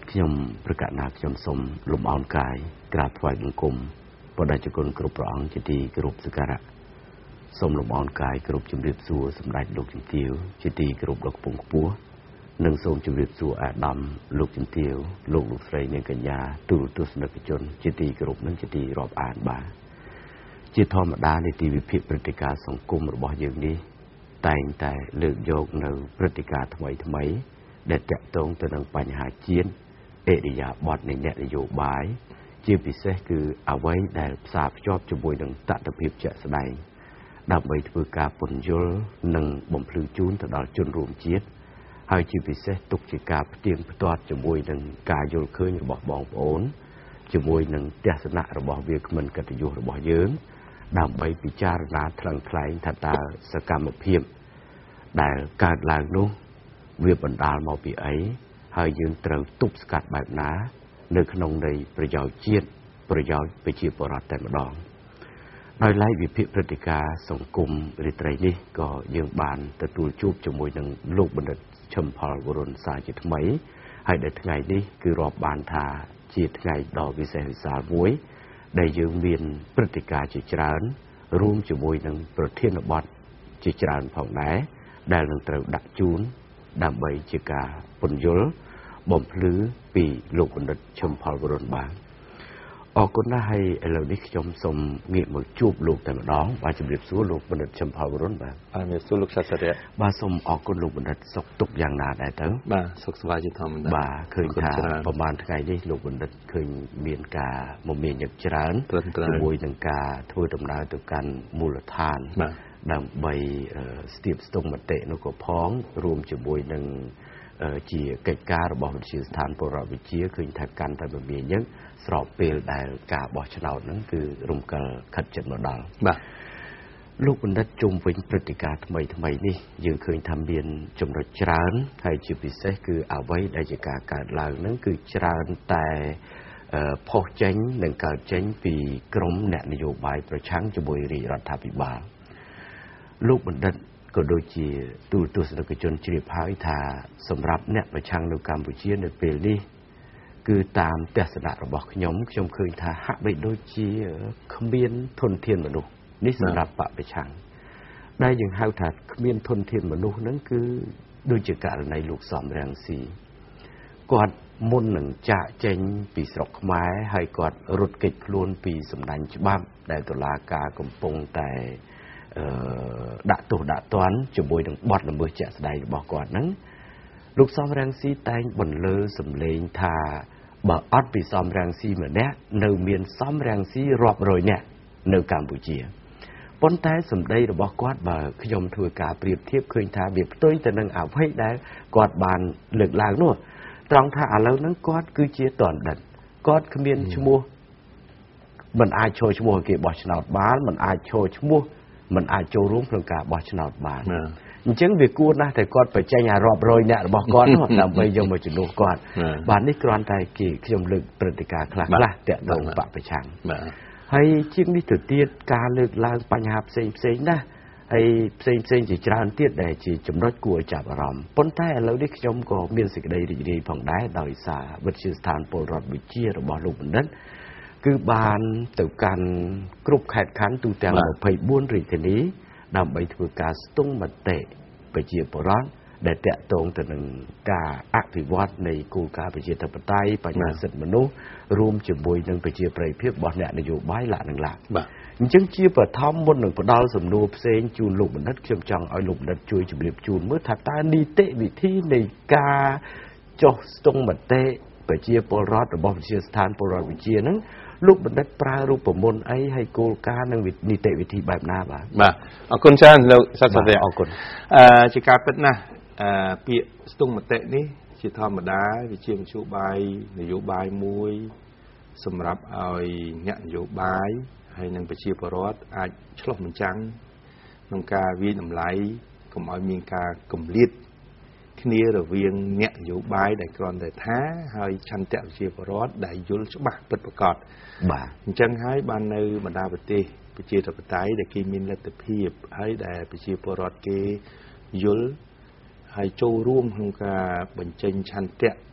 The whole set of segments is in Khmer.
ខ្ញុំប្រកាសណាខ្ញុំសូមលំអរកាយក្រាបថ្វាយបង្គំបដិជគុណគ្រប់ព្រះអង្គជាទីគោរពសក្ការៈសូមលំអរកាយគ្រប់ជំរាបសួរសម្ដេចលោកជំទាវជាទីគោរពដ៏ខ្ពង់ខ្ពស់និងសូមជម្រាបសួរអាដាមលោកជំទាវលោកស្រីនិងកញ្ញាទូរទស្សនិកជនជាទីគោរពនិងជាទីរាប់អានបាទជាធម្មតានីតិវិភាគព្រឹត្តិការណ៍សង្គមរបស់យើងនេះតែងតែលើកយកនៅព្រឹត្តិការណ៍ថ្មីដែលតាក់ទងទៅនឹងបញ្ហាជាតិអរិយាប័ត្រនៃអ្នកនយោបាយជាពិសេសគឺអ្វីដែលផ្សារភ្ជាប់ជាមួយនឹងតថភាពជាក់ស្ដែងដើម្បីធ្វើការពន្យល់និងបំភ្លឺជូនទៅដល់ជនរួមជាតិហើយជាពិសេសទុកជាការផ្ទៀងផ្ទាត់ជាមួយនឹងការយល់ឃើញរបស់បងប្អូនជាមួយនឹងទស្សនៈរបស់វាគ្មិនកិត្តិយសរបស់យើងដើម្បីពិចារណាថ្លឹងថ្លែងថាតើសកម្មភាពដែលកើតឡើងនោះវាបណ្ដាលមកពីអីហើយយើងត្រូវទប់ស្កាត់បែបណានៅក្នុងនៃប្រយោជន៍ជាតិប្រយោជន៍ប្រជាពលរដ្ឋតែម្ដងដោយឡែកវិភាគព្រឹត្តិការណ៍សង្គមរាត្រីនេះក៏យើងបានទទួលជួបជាមួយនឹងលោកបណ្ឌិតឈឹមផលវរុនសាជាថ្មីហើយដែលថ្ងៃនេះគឺរាប់បានថាជាថ្ងៃដ៏វិសេសវិសាលមួយដែលយើងមានព្រឹត្តិការណ៍ជាច្រើនរួមជាមួយនឹងប្រធានបទជាច្រើនផងដែរដែលនឹងត្រូវដាក់ជូនដើម្បីជាការពន្យល់បំភ្លឺពីលោកបណ្ឌិតឈឹមផលវរុនបាទអរគុណណាស់ហើយឥឡូវនេះខ្ញុំសូមងាកមកជួបលោកតែម្ដងបាទជម្រាបសួរលោកបណ្ឌិតឈឹមផលវរុនបាទជំរាបសួរលោកសាស្ត្រាចារ្យបាទសូមអរគុណលោកបណ្ឌិតសុខទុក្ខយ៉ាងណាដែរទៅបាទសុខសប្បាយជាធម្មតាបាទឃើញថាប្រហែលថ្ងៃនេះលោកបណ្ឌិតឃើញមានការមមាញឹកច្រើនជាមួយនឹងការធ្វើដំណើរទៅកាន់មូលដ្ឋានដើម្បីស្ទាបស្ទង់មតិនោះក៏ផងរួមជាមួយនឹងជាកិច្ចការរបស់វិទ្យាស្ថានពលរដ្ឋវិទ្យាឃើញថាកាន់តែមមាញឹកស្របពេលដែលការបោះឆ្នោតហ្នឹងគឺរំកិលខិតជិតមកដល់បាទលោកបណ្ឌិតជុំវិញព្រឹត្តិការណ៍ថ្មីនេះយើងឃើញថាមានចំណុចច្រើនហើយជាពិសេសគឺអ្វីដែលជាការកើតឡើងហ្នឹងគឺច្រើនតែផុសចេញនិងកើតចេញពីក្រមអ្នកនយោបាយប្រឆាំងជាមួយរាជរដ្ឋាភិបាលលោកបណ្ឌិតក៏ដូចជាទូរទស្សនិកជនជ្រាបហើយថាសម្រាប់អ្នកប្រឆាំងនៅកម្ពុជានៅពេលនេះគឺតាមទស្សនៈរបស់ខ្ញុំឃើញថាហាក់បីដូចជាគ្មានធនធានមនុស្សនេះសម្រាប់បពប្រឆាំងដែលយើងហៅថាគ្មានធនធានមនុស្សហ្នឹងគឺដូចជាករណីលោកសំរងស៊ីគាត់មុននឹងចាកចេញពីស្រុកខ្មែរហើយគាត់រត់គេចខ្លួនពីសម្ដេចច្បាប់ដែលតុលាការកំពុងតែដាក់ទោសដាក់ទណ្ឌជាមួយនឹងបទល្មើសជាក់ស្ដែងរបស់គាត់ហ្នឹងលោកសំរងស៊ីតែងបន្លឺសម្លេងថាបើអត់ពីសំរងស៊ីម្នាក់នៅមានសំរងស៊ីរាប់រយនាក់នៅកម្ពុជាប៉ុន្តែសម្ដីរបស់គាត់បើខ្ញុំធ្វើការប្រៀបធៀបឃើញថាវាផ្ទុយទៅនឹងអ្វីដែលគាត់បានលើកឡើងនោះត្រង់ថាឥឡូវហ្នឹងគាត់គឺជាតនដិតគាត់គ្មានឈ្មោះមិនអាចចូលឈ្មោះគេបោះឆ្នោតបានមិនអាចចូលឈ្មោះមិនអាចចូលរួមក្នុងការបោះឆ្នោតបានអញ្ចឹងវាគួរណាស់តែគាត់បញ្ចេញអារាប់រយអ្នករបស់គាត់នោះដើម្បីយកមកជំនួសគាត់បាទនេះគ្រាន់តែខ្ញុំលើកព្រឹត្តិការណ៍ខ្លះតាក់ទងបពប្រឆាំងហើយជាងនេះទៅទៀតការលើកឡើងបញ្ហាផ្សេងណាហើយផ្សេងជាច្រើនទៀតដែលជាចំណុចគួរឲ្យចាប់អារម្មណ៍ប៉ុន្តែឥឡូវនេះខ្ញុំក៏មានសេចក្តីរីករាយផងដែរដោយសារវិទ្យាស្ថានពលរដ្ឋវិទ្យារបស់លោកបណ្ឌិតគឺបានទៅកាន់គ្រប់ខេត្តខណ្ឌទូទាំង24រាជធានីដើម្បីធ្វើការស្ទង់មតិប្រជាពលរដ្ឋដែលតាក់ទងទៅនឹងការអភិវឌ្ឍនៃគោលការណ៍ប្រជាធិបតេយ្យបញ្ហាសិទ្ធិមនុស្សរួមជាមួយនឹងប្រជាប្រិយភាពរបស់អ្នកនយោបាយលក្ខណៈបាទអញ្ចឹងជាបឋមមុននឹងផ្ដល់សំណួរផ្សេងជូនលោកបណ្ឌិតខ្ញុំចង់ឲ្យលោកបណ្ឌិតជួយជម្រាបជូនមើលថាតើនីតិវិធីនៃការចុះស្ទង់មតិប្រជាពលរដ្ឋរបស់វិទ្យាស្ថានពលរដ្ឋវិទ្យាហ្នឹងលោកបណ្ឌិតប្រើរូបមន្តអីហើយគោលការណ៍និងនីតិវិធីបែបណាបាទអរគុណច្រើនលោកសាស្ត្រាចារ្យអរគុណជាការពិតណាស់ពាក្យស្ទង់មតិនេះជាធម្មតាវាជាមធ្យោបាយនយោបាយមួយសម្រាប់ឲ្យអ្នកនយោបាយហើយនិងប្រជាពលរដ្ឋអាចឆ្លុះបញ្ចាំងក្នុងការវិយតម្លៃកុំឲ្យមានការគម្លាតគ្នារវាងអ្នកនយោបាយដែលគ្រាន់តែថាហើយឆន្ទៈប្រជាពលរដ្ឋដែលយល់ច្បាស់ពិតប្រាកដបាទអញ្ចឹងហើយបាននៅបណ្ដាប្រទេសប្រជាធិបតេយ្យដែលគេមានលទ្ធភាពហើយដែលប្រជាពលរដ្ឋគេយល់ហើយចូលរួមក្នុងការបញ្ចេញឆន្ទៈ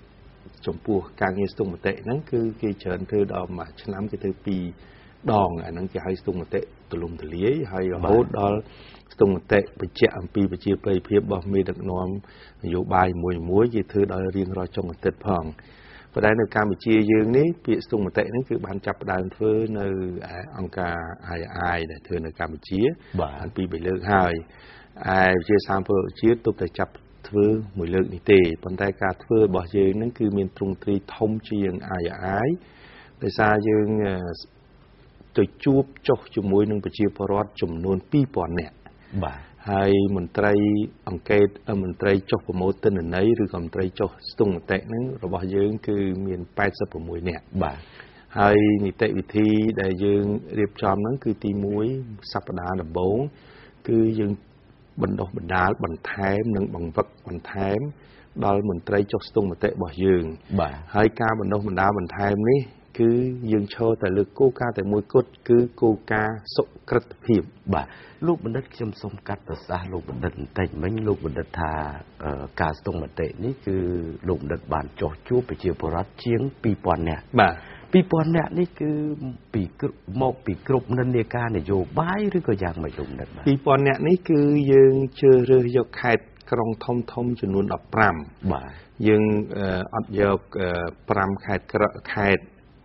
chủng pua càng như stung một tệ nắng cứ cái chợn thưa đó mà năm cái thưa pi đòn nắng cái hay stung một tệ từ lùng từ liế hay hốt đó stung một tệ bị chạm pi bị chia bay phía bờ mi đặc nóm dụ bài mùi muối gì thưa đó riêng rồi trong một tệ phòng và đây là Campuchia dương ní bị stung một tệ nó cứ ban chập đàn phơi nơi ông ca ai để thưa nơi Campuchia anh pi bị lợn hai ai chia sample chia tục để chập thưa mùi lượng đi tề bàn tay cả thưa bỏ dương nó cứ miền trung tri thông chiên ai để xa dương tôi chụp cho chụp mùi nâng chia parot chụp nôn pi bòn nè hay mình trai ông kê mình trai cho của mối tên ở đấy rồi còn trai cho stung một tệ nữa rồi bỏ dương cứ miền bay sập của mùi nè hay nhị tệ vị thi để dương điệp tròn nó cứ ti muối sắp đá là bốn cứ dương bần đỏ bần đá bần thém nâng bằng vật bần thém đó là mình trai cho stung một tệ bỏ dương hay ca bần đỏ bần đá bần thém ní cứ dương cho tại lực cô ca tại môi cốt cứ cô ca sốc cất hiểm lúc mình đất chăm sông cắt ở xa lúc mình đất thành mấy lúc mình đất thà cả sông mà tệ ní cứ lúc đất bàn cho chúa bị chiều bờ rát chiếng pi pòn nè pi pòn nè ní cứ bị một bị cướp nên nia ca này vô bái rồi có dạng mà dùng đất pi pòn nè ní cứ dương chưa rơi vô khai trong thông thông cho luôn đập pram dương ấp vô pram khai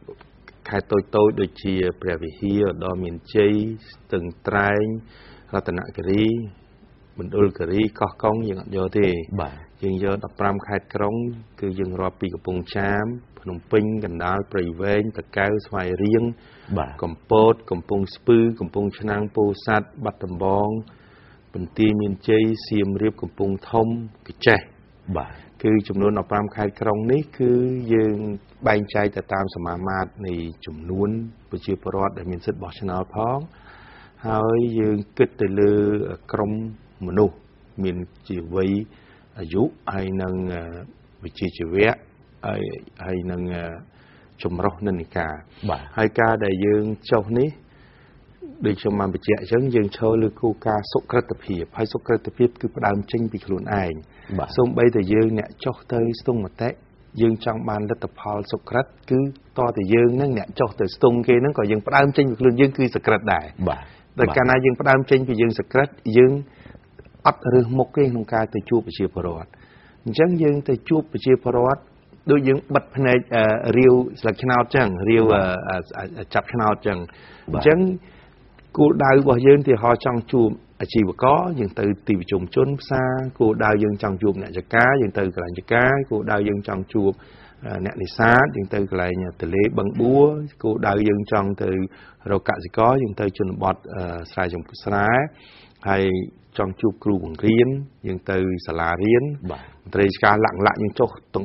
khai tôi đôi chia bè về hia đo miền Tây từng trai ra tận nãy cái mình đôi cái có công những do thì nhưng do đập ram khai krong cứ dừng rò pi của bông chám Phnom Penh gần đó bầy ven tất cả xoài riêng cầm pot cầm bông spư cầm bông chăn po sát bắt tầm bong bình ti miền Tây xiêm riệp cầm bông thông cái treคือจำนวนออกปรามคายกรองนี้คือยังใบใจแต่ตามสมามาตในจำนวนประชาชนได้มีสิทธิ์บอกชนะพ้องหายยังเกิดแต่เลือกรมมนุษย์มีจีวีอายุให้นังวิจิตรเวะให้นังจมรอนันนิกาให้กาได้ยังเจ้านี้โดยชมมาไปเจ้าจังยังโชว์เลือกกูกาสุกรัตพีให้สุกรัตพีคือประดามจริงปีขลุ่นไอส่งไปแต่ยืงเนี่ยเจ้าเตยสตุงมาเตะยืงจังบานรัตพอลสุกรัตคือต่อแต่ยืงนั่นเนี่ยเจ้าเตยสตุงเกนั่นก็ยังประดามจริงปีขลุ่นยืงคือสกรัตได้แต่การนายยืงประดามจริงปียืงสกรัตยืงอัดเรื่องมกเรื่องของการแต่จูบไปเชียร์พรอดจังยืงแต่จูบไปเชียร์พรอดโดยยืงบัดภายในเรียวสลักขนาวจังเรียวจับขนาวจังจังกูดาวบ่ยืงที่họจังจูบchỉ có những từ tìm trùng chốn xa cô đào dân trong chuột nè chả cá những từ lại chả cá cô đào dân trong chuột nè đi xa những từ lại nhà từ lễ bằng búa cô đào dân trong từ rồi cả chỉ có những từ chuẩn bọt xài trồng xá hay trong chuột cừu bằng riên những từ xà la riên từ cá lặng lại những chỗ tùng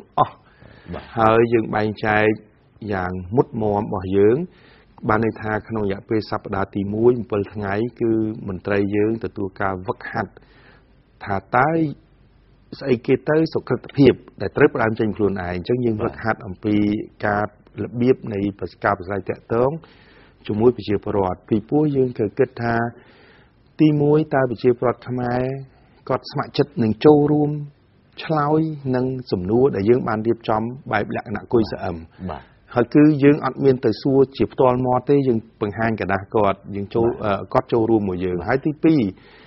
hơi những bay trai dạng mút mồm bỏ dưỡng banในทางขนมยาเปสัปดาห์ตีมุ้ยเปิลทั้งไงคือมันไตรเยื้องแต่ตัวการวักหัดถ้าใต้ใส่เกเตอร์สกัดเพียบแต่เติบรามใจครูนไอจังยิงวักหัดอันปีการระเบียบในภาษาภาษาแตะต้องจมุ้ยไปเชียร์ปลอดปีปุ้ยยื้องเกิดเกิดทาตีมุ้ยตาไปเชียร์ปลอดทำไมกอดสมัครจัดหนึ่งโจรวมชลอยนั่งสมนู้แต่ยื้องบานเรียบจอมใบหลักหนักกุยเสื่อมhọ cứ dương ăn miên tới xua chụp toàn mò tới dương bằng hàng cả đá cọt dương châu cọt châu rùm một dương hai tí pi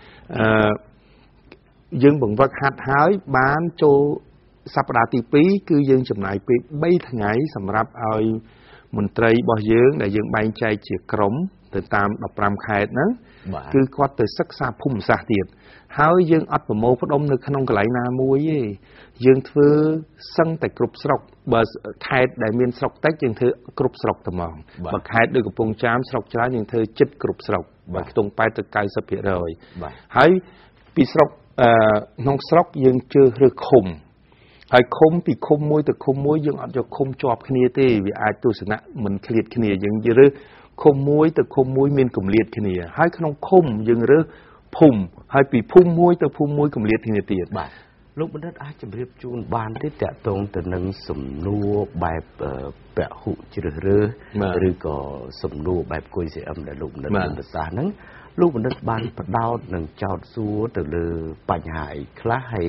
dương bằng vật hạt hái bán châu sắp đá tí pi cứ dương chụp này pi bay thằng ngày sầm rạp ao mình trai bỏ dương để dương bay chay chỉ cống từ tam đập ram khai nữa cứ cọt từ sắc xa phum xa tiệt hái dương ăn bờ mô phát đông được khăn ông cái lại na muối dương thưa sân tại cục sọc bờ khai đại miền sọc tách dương thưa cục sọc tầm mỏng bờ khai được cục bông chám sọc trái dương thưa chích cục sọc và tung bay từ cây sập hiện rồi hãy bị sọc nông sọc dương chưa được khum hãy khum bị khum môi từ khum môi dương ăn cho khum chọp khi này vì ai tu sửa nặng mình liệt khi này dương dư khum môi từ khum môi miền cùng liệt khi này hãy không khum dương dư phum hãy bị phum môi từ phum môi cùng liệt khi này tiền lúcมันได้อาจจะเรียบจูนบานที่แตะตรงแต่หนังสมนัวแบบแปะหุจิหรือก็สมนัวแบบกุยเสียมแต่ลูกมันเป็นภาษานั้นลูกมันได้บานประดาวหนังเจ้าซัวแต่เลยปัญหาคล้าย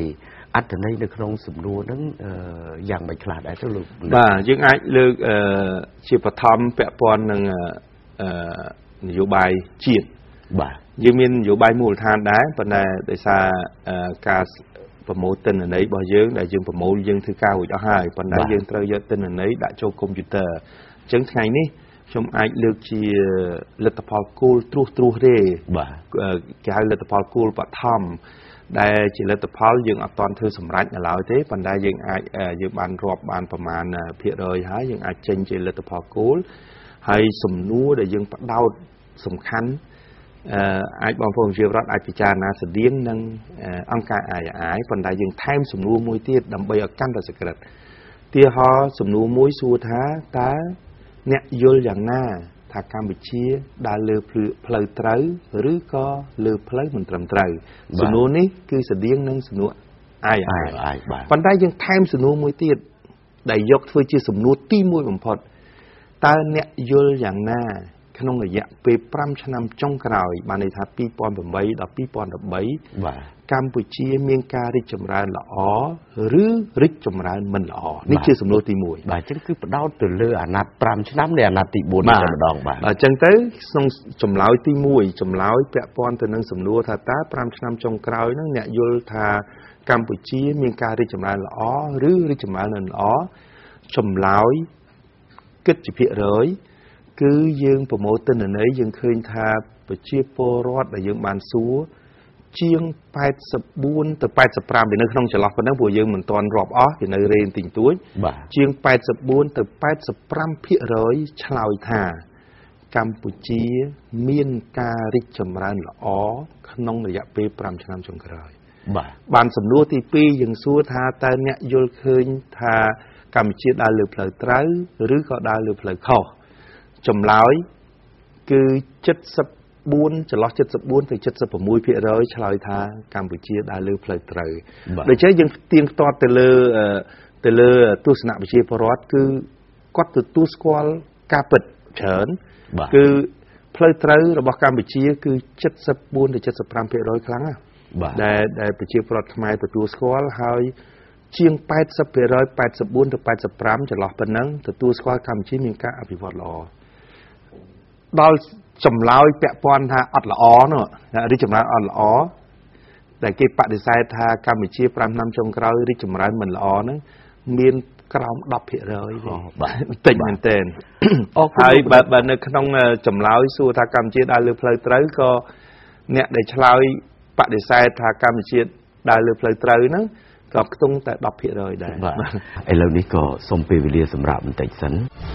อัตนัยในขนมสมรู้นั้นอย่างไม่ขลาดได้ทั้งลูกยังไงเลือกชีพธรรมแปะปอนหนึ่งนโยบายจีนยังมีนโยบายมูลฐานได้ปัจจัยได้ซาการประโมทเต้นอันนี้บ่อยยังได้ยังประโมทยังถือก้าวอีกให้ปัจจัยยังเตยเยอะเต้นอันนี้ได้โจคอมพิวเตอร์จังไงนี่ชมไอเลือกชีลัตพอลกูลทรูเร่การลัตพอลกูลปะทอมได้ชีลัตพอลยังอัตอนเธอสำรัจอย่างเราเท่ปัจจัยยังไอยังบานรอบบานประมาณเพียเลยฮะยังไอเจนชีลัตพอลกูลให้สมนู้ได้ยังปัดดาวสำคัญไอ้บางคนเชื่อรัฐไอ้พิจารณาเสดียงนั่งอังการไอ้ปัจจัยยังแทมสมนู้มวยเตี้ยดำใบกันแต่สกัดเตี้ยฮอสมนู้มวยสูท้าตาเนี่ยยลอย่างหน้าถ้าการบิดเชี่ยได้เลือเพลย์ไตรหรือก็เลือเพลย์มันตรำไตรสนุนี้คือเสดียงนั่งสนุไอ้ปัจจัยยังแทมสนุมวยเตี้ยได้ยกเพื่อเชี่ยสนุตีมวยผมพอดตาเนี่ยยลอย่างหน้าขนมระยะไปปรำชนำจ้องกล่าวมาในทัพปีปอนแบบใบดอกปีปอนแบบใบกัมพูชีเมียงการิจมรานละอ๋อหรือริจมรานมันละอ๋อนี่ชื่อสำนวนตีมวยบ่าจังคือดาวตื่นเรืออนาปรำชนำเนี่ยอนาติบุญจะมาดองบ่าจังเต้ส่งจมเล้าตีมวยจมเล้าแปะปอนตัวนั้นสำนวนท่าตาปรำชนำจ้องกล่าวนั่นเนี่ยยุลธากัมพูชีเมียงการิจมรานละอ๋อหรือริจมรานมันละอ๋อจมเล้ากิจจิพิเลยคือยังโปรโมทตัวนั้นยังเคยทาไปเชี่ยโปรอดแต่ยังบานซัวเชียงไปสบูนแต่ไปสปรามเป็นนักท่องจะหลอกคนนั้นบัวยังเหมือนตอนรอบอ๋อเป็นในเรียนติ่งตุ้ยเชียงไปสบูนแต่ไปสปรามพิร้อยชลาวธากัมพูชีเมียนการิจมรันละอ๋อขนมระยะปีปรามชนามจงกรายบานสำนวนที่ปียังซัวทาแต่เนี่ยโยนเคยทากัมพูชีได้หรือเพลย์ไตรหรือก็ได้หรือเพลย์ข้อจมล้อยคือจัดสบูนจะล็อกจัดสบูนถึงจัดสปมุยเพียร้อยชลอยทากัมพูชีได้เลือเพลย์ไตรโดยใช้ยังเตียงต่อแต่เลือตู้สนามวิชีพรอดคือก็ตัวตู้สควอลกาเปิดเฉินคือเพลย์ไตรระบบกัมพูชีคือจัดสบูนถึงจัดสปรามเพียร้อยครั้งได้วิชีพรอดทำไมตัวตู้สควอลหายเชียงไปสเปรอยไปสบูนถึงไปสปรามจะหลอกเป็นนังตัวตู้สควอลกัมพูชีมีการอภิวัตรอดอลจำลาวแปะปอนทาอัดละอ้อเนอะริจมรันอัดละอ้อแต่เก็บปฏิเสธทาการมิชีพรำนำจงกราวริจมรันเหมือนละอ้อนั้นมีนกราวดับเหเลยติ่งเหมือนเต้นไอ้แบบในขนมจำลาวสู้ทาการมิชีได้เลือเพลย์ไตรก็เนี่ยได้ชลาวปฏิเสธทาการมิชีได้เลือเพลย์ไตรนั้นก็ต้องแต่ดับเหเลยได้ไอ้เหล่านี้ก็สมเปรียบเรียสำหรับมันแต่สัน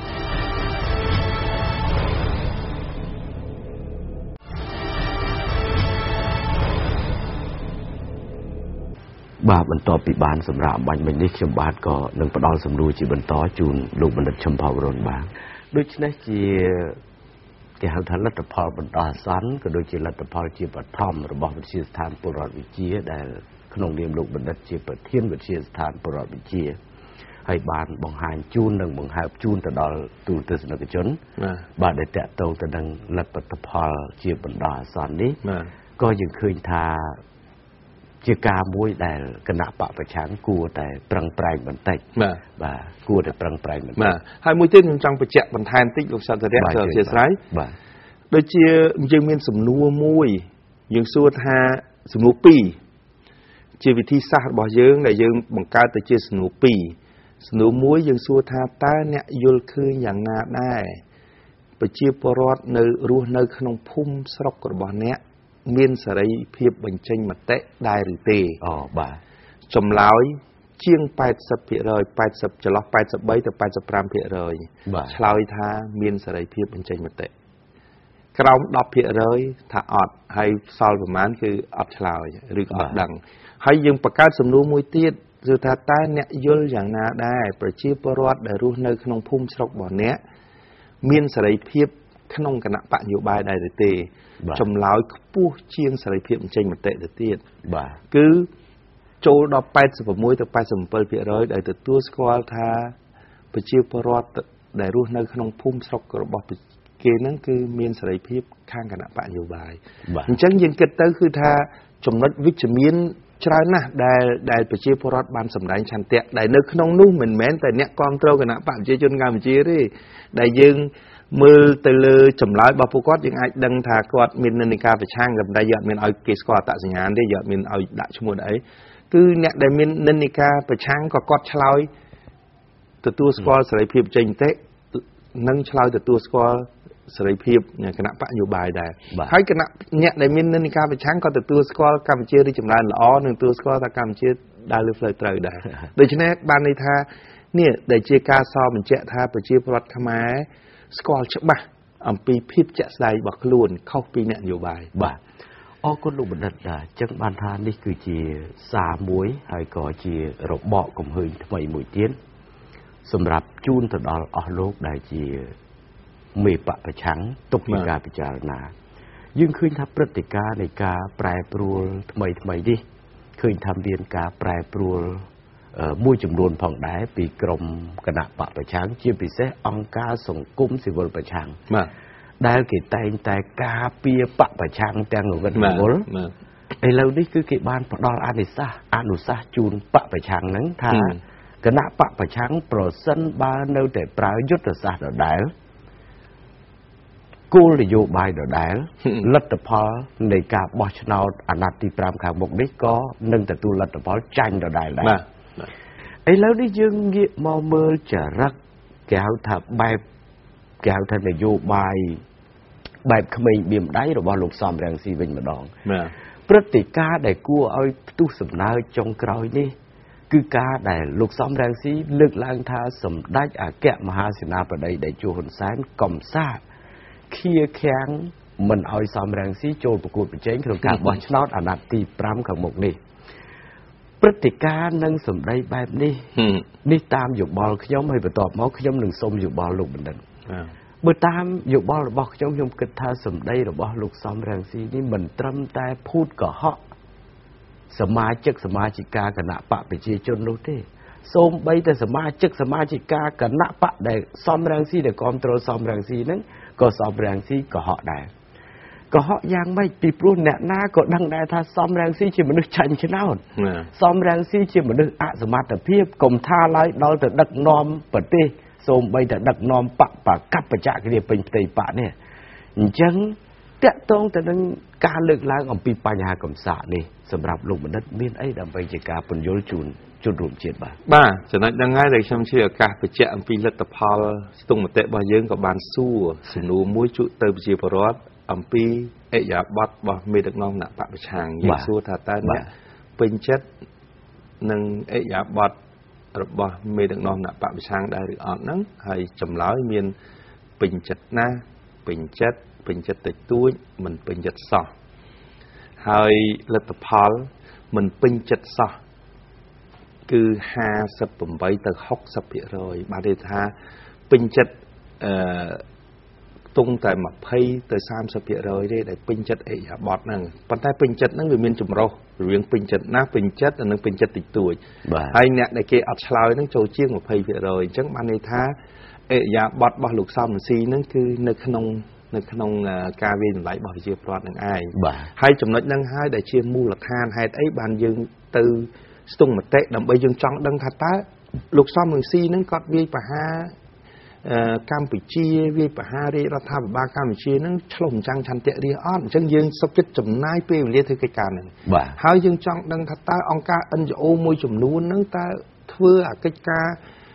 บาบรรทอปีบานสำหรับบันเป็นนิชมบาทก็หนึ่งประดอนสำรูจีบรรทอจูนลูกบรรดชมพาวรนบางโดยเฉพาะจีเกี่ยวกับรัฐพลบรรดาสันก็โดยจีรัฐพลจีบทอมระบบวิทยาสถานปรอดวิจีได้ขนมเรียมลูกบรรดจีบเทียนวิทยาสถานปรอดวิจีให้บานบังหายจูนหนึ่งบังหายจูนแต่ดอลตูเตสนกชนบาได้แตะโตแต่ดังรัฐพลจีบรรดาสันนี้ก็ยังเคยทาเจ้าการมวยแต่ขณะปะประชันกูแต่ปรังปรายเหมือนแต่บ่ากูแต่ปรังปรายเหมือนแต่ให้มวยเต้นจังไปเจาะบรรทัดติ๊กลูกสาวจะได้เสียสายโดยเชี่ยยังมีสำนัวมวยยังสู้ท่าสำนัวปีเชี่ยวิธีศาสตร์บ่อยังแต่ยังบังการแต่เชี่ยสำนัวปีสำนัวมวยยังสู้ท่าตาเนี่ยยุลคืออย่างงาได้ไปเชี่ยปรอดในรู้ในขนมพุ่มสระกระบอกเนี้ยมีนสลายเพียบบัญชีมาเตะได้หรือเตะบ่าจมล้อยเชียงไปสับเพียเลยไปสับจะล็อกไปสับใบแต่ไปสับปรามเพียเลยชลอยท่ามีนสลายเพียบบัญชีมาเตะกราวดับเพียเลยถ้าอดให้ซอลประมาณคืออดชลอยหรืออดดังให้ยังประกาศสำนูมวยเตี้ยสุดท้ายใต้เนี่ยย่นอย่างน่าได้ประชีพรอดได้รู้ในขนมพุ่มสระบ่อเนี้ยมีนสลายเพียบขนมกระปะอยู่ใบได้หรือเตะจมล้อยผู้เชียงสลายเพียบใจมันเตะเตี้ยคือโจดอกไปสมมติแต่ไปสมเปิลเพียร้อยได้แต่ตัวสควอลทาไปเชี่ยวปรอดได้รู้ในขนมพุ่มสกกระบอกเกนั่นคือเมียนสลายเพียบข้างขณะปะอยู่ใบจังยังเกิดเตอคือทาจมนัดวิจมีนច្រើនណាស់ដែលប្រជាពលរដ្ឋបានសម្ដែងឆន្ទៈដែលនៅក្នុងនោះមិនមែនតែអ្នកគ្រប់គ្រងគណៈបកប្រជាជនកម្ពុជាទេដែលយើងមើលទៅលើចម្លើយរបស់ពួកគាត់យើងអាចដឹងថាគាត់មាននិន្នាការប្រឆាំងក៏តែយកមានឲ្យគេស្គាល់អត្តសញ្ញាណទេយកមានឲ្យដាក់ឈ្មោះអីគឺអ្នកដែលមាននិន្នាការប្រឆាំងក៏គាត់ឆ្លើយទទួលស្គាល់សេរីភាពចេញមតិនិងឆ្លើយទទួលស្គាល់សេរីភាពគណៈបកនយោបាយដែរហើយគណៈអ្នកដែលមាននិន្នាការប្រឆាំងក៏ទទួលស្គាល់កម្ពុជារីកចម្រើនល្អនិងទទួលស្គាល់ថាកម្ពុជាដើរលើផ្លូវត្រូវដែរដូច្នេះបានន័យថានេះដែលជាការសរបញ្ជាក់ថាប្រជាពលរដ្ឋខ្មែរស្គាល់ច្បាស់អំពីភាពជាក់ស្ដែងរបស់ខ្លួនខុសពីអ្នកនយោបាយបាទអរគុណលោកបណ្ឌិតដែរចឹងបានថានេះគឺជាសារមួយហើយក៏ជារបបកំហើញថ្មីមួយទៀតសម្រាប់ជូនទៅដល់អស់លោកដែលជាមេបកប្រឆាំងទុកពីការពិចារណាយើងឃើញថាព្រឹត្តិការណ៍នៃការប្រែប្រួលថ្មីនេះឃើញថាមានការប្រែប្រួលមួយចំនួនផងដែរពីក្រមគណៈបកប្រឆាំងជាពិសេសអង្គការសង្គមស៊ីវិលប្រឆាំងដែលគេតែងតែការពារបកប្រឆាំងទាំងងងឹតងងល់ឥឡូវនេះគឺគេបានផ្ដល់អនុសាសន៍ជូនបកប្រឆាំងហ្នឹងថាគណៈបកប្រឆាំងប្រសិនបើនៅតែប្រើយុទ្ធសាស្ត្រដដែលគោលនយោបាយដដែលលទ្ធផលនៃការបោះឆ្នោតអាណត្តិទី5ខាងមុខនេះក៏នឹងទទួលលទ្ធផលចាញ់ដដែលដែរឥឡូវនេះយើងងាកមកមើលចរិតគេហៅថាបែបគេហៅថានយោបាយបែបក្មេងបៀមដៃរបស់លោកសំរងស៊ីវិញម្ដងព្រឹត្តិការណ៍ដែលគួរឲ្យផ្ទុះសំណើចុងក្រោយនេះគឺការដែលលោកសំរងស៊ីលើកឡើងថាសម្ដេចអគ្គមហាសេនាបតីតេជោហ៊ុនសែនកំសាកខៀខាំងមិនឲ្យសំរងស៊ីចូលប្រកួតប្រជែងក្នុងការបោះឆ្នោតអាណត្តិទី5ខាងមុខនេះព្រឹត្តិការណ៍នឹងសម្ដីបែបនេះតាមយោបល់ខ្ញុំហើយបន្ទាប់មកខ្ញុំនឹងសូមយោបល់លោកបណ្ឌិតបើតាមយោបល់របស់ខ្ញុំគិតថាសម្ដីរបស់លោកសំរងស៊ីនេះមិនត្រឹមតែភូតកុហកសមាជិកគណៈបកប្រជាជននោះទេសូម្បីតែសមាជិកាគណៈបកដែលសំរងស៊ីដែលគ្រប់គ្រងសំរងស៊ីហ្នឹងក៏សំរងស៊ីកុហកដែរកុហកយ៉ាងម៉េចពីព្រោះអ្នកណាក៏ដឹងដែរថាសំរងស៊ីជាមនុស្សចាញ់ឆ្នោតសំរងស៊ីជាមនុស្សអសមត្ថភាពកុំថាឡើយដល់ទៅដឹកនាំប្រទេសសូម្បីតែដឹកនាំបកកបច្ចៈគ្នាពេញផ្ទៃបកនេះអញ្ចឹងតាក់ទងទៅនឹងការលើកឡើងអំពីបញ្ហាកំសាកនេះសម្រាប់លោកបណ្ឌិតមានអីដើម្បីជាការពន្យល់ជូនជនរួមជាតិបាទចំណុចហ្នឹងហើយដែលខ្ញុំជាឱកាសបញ្ជាក់អំពីលទ្ធផលស្ទង់មតិរបស់យើងក៏បានសួរសំណួរមួយជូនទៅប្រជាពលរដ្ឋអំពីអិយាប័ត្ររបស់មេដឹកនាំគណៈបកប្រឆាំងយើងសួរថាតើអ្នកពេញចិត្តនឹងអិយាប័ត្ររបស់មេដឹកនាំគណៈបកប្រឆាំងដែរឬអត់ហ្នឹងហើយចម្លើយមានពេញចិត្តណាស់ពេញចិត្តតិចតួចមិនពេញចិត្តសោះហើយលទ្ធផលមិនពេញចិត្តសោះគឺ58ទៅ60%បានន័យថាពេញចិត្តទុំតែ20ទៅ30%ទេដែលពេញចិត្តអិយាប័ត្រហ្នឹងប៉ុន្តែពេញចិត្តហ្នឹងវាមានចម្រុះរវាងពេញចិត្តណាស់ពេញចិត្តនិងពេញចិត្តតិចតួចហើយអ្នកដែលគេអត់ឆ្លើយហ្នឹងចូលជាង20%អញ្ចឹងបានន័យថាអិយាប័ត្ររបស់លោកសំរងស៊ីហ្នឹងគឺនៅក្នុងការវិនិច្ឆ័យរបស់ប្រជាពលរដ្ឋនឹងឯងហើយចំណុចហ្នឹងហើយដែលជាមូលដ្ឋានហេតុអីបានយើងទៅស្ទង់មតិដើម្បីយើងចង់ដឹងថាតើលោកសំរងស៊ីហ្នឹងគាត់វាយប្រហារកម្ពុជាវាយប្រហាររាជរដ្ឋាភិបាលកម្ពុជាហ្នឹងឆ្លុះបញ្ចាំងឆន្ទៈរាជអត់អញ្ចឹងយើងសុខចិត្តចំណាយពេលវេលាធ្វើកិច្ចការហ្នឹងហើយយើងចង់ដឹងថាតើអង្គការ NGO មួយចំនួនហ្នឹងតើធ្វើអាកិច្ចការ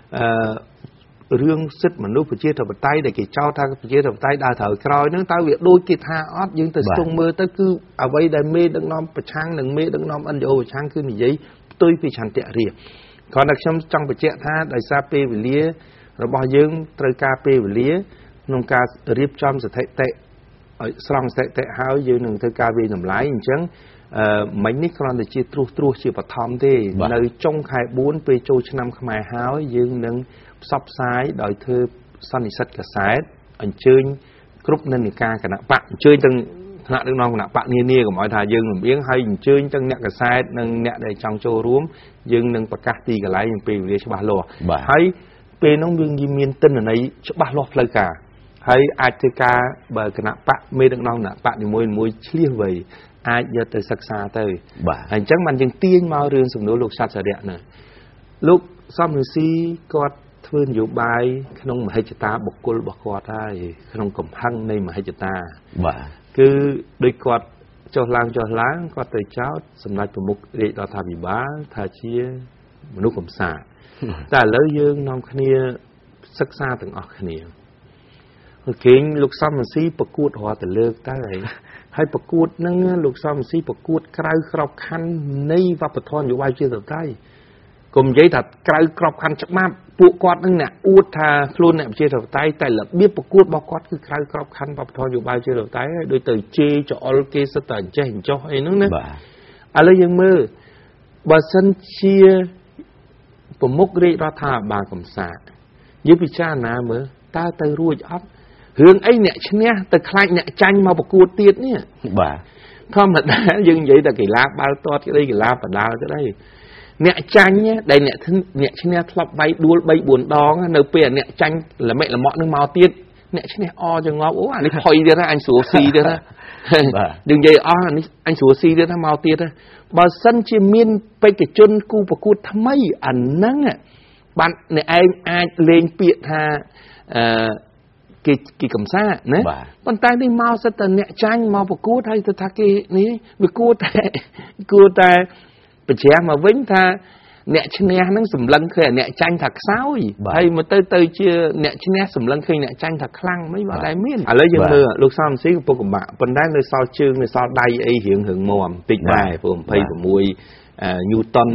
រឿងសិទ្ធិមនុស្សប្រជាធិបតេយ្យដែលគេចោទថាប្រជាធិបតេយ្យដើរត្រូវក្រោយហ្នឹងតើវាដូចគេថាអត់យើងទៅស្ទង់មើលទៅគឺអ្វីដែលមេដឹកនាំប្រឆាំងនិងមេដឹកនាំ NGO ប្រឆាំងគឺនិយាយផ្ទុយពីឆន្ទៈរាជគ្រាន់តែខ្ញុំចង់បញ្ជាក់ថាដោយសារពេលវេលារបស់យើងត្រូវការពេលវេលាក្នុងការរៀបចំស្ថិតិឲ្យស្រង់ស្ថិតិហើយយើងនឹងធ្វើការវិនិច្ឆ័យអញ្ចឹងមិញនេះគ្រាន់តែជាត្រួសជាបឋមទេនៅចុងខែ4ពេលចូលឆ្នាំខ្មែរហើយយើងនឹងផ្សព្វផ្សាយដោយធ្វើសន្និសីទកាសែតអញ្ជើញគ្រប់និន្នាការគណៈបកអញ្ជើញទាំងថ្នាក់ដឹកនាំគណៈបកនានាកុំឲ្យថាយើងលំអៀងហើយអញ្ជើញទាំងអ្នកកាសែតនិងអ្នកដែលចង់ចូលរួមយើងនឹងប្រកាសទីកន្លែងពេលវេលាច្បាស់លាស់ហើយពេលនោះយើងមានទិន្នន័យច្បាស់លាស់ផ្លូវការ hay ai chơi ca bờ cái nạp bạc mê được non nạp bạc thì môi chia về ai giờ tới sắc xa tới hành chắc mình chừng tiên mau riêng sùng nối lục sạt sờ đẹp này lúc xong rồi si có thưa nhiều bài không mà hay chữ ta bọc cô bọc quạt ai không cầm hăng này mà hay chữ ta cứ đôi quạt cho láng quạt tới cháu sầm lại từ mục để đào thà bị bá thà chia một nút cầm xảแต่แล้วយើងនាំគ្នាសិក្សាទាំងអស់គ្នាគេលោកសំស៊ីប្រកួតរត់ទៅលើកទៅហើយប្រកួតហ្នឹងលោកសំស៊ីប្រកួតក្រៅក្របខ័ណ្ឌនៃវប្បធម៌នយោបាយជាសតៃកុំនិយាយថាក្រៅក្របខ័ណ្ឌច្បាប់ពួកគាត់ហ្នឹងអ្នកអួតថាខ្លួនអ្នកជាសតៃតែរបៀបប្រកួតរបស់គាត់គឺក្រៅក្របខ័ណ្ឌវប្បធម៌នយោបាយជាសតៃហើយដូចទៅជេរចអុលគេសិតតែអញ្ចេះអញ្ចោះអីហ្នឹងណាឥឡូវយើងមើលបើសិនជាប្រមុខរាជរដ្ឋាភិបាលកំសាយើងពិចារណាមើលតើទៅរួចអត់រឿងអីអ្នកឈ្នះទៅខ្លាចអ្នកចាញ់មកប្រកួតទៀតនេះបាទធម្មតាយើងនិយាយតែកីឡាបាល់ទាត់ក្តីកីឡាបដាល់ក្តីអ្នកចាញ់ដែលអ្នកឈ្នះធ្លាប់វាយដួល 3-4 ដងនៅពេលអ្នកចាញ់ល្មិចល្មក់នឹងមកទៀតអ្នកឈ្នះអចងប់អូអានេះផុយទៀតណាអញស្រួលស៊ីទៀតណាបាទយើងនិយាយអស់អានេះអញស្រួលស៊ីទៀតណាមកទៀតបើសិនជាមានបេក្ខជនគូប្រកួតថ្មីអាហ្នឹងបានអ្នកឯងអាចលេងពាក្យថាគេកំសាណាប៉ុន្តែនេះមកសិតតែអ្នកចាញ់មកប្រកួតហើយទៅថាគេនេះវាគួរតែបញ្ជាក់មកវិញថាអ្នកឈ្នះហ្នឹងសម្លឹងឃើញអ្នកចាញ់ថាខ្សោយហើយមកទៅជាអ្នកឈ្នះសម្លឹងឃើញអ្នកចាញ់ថាខ្លាំងមិនបាទតែមានឥឡូវយើងមើលលោកសំស៊ីកំពុងកំបាក់ប៉ុន្តែនៅសល់ជើងនៅសល់ដៃអីរៀងមាំតិចដែរព្រោះ26 Newton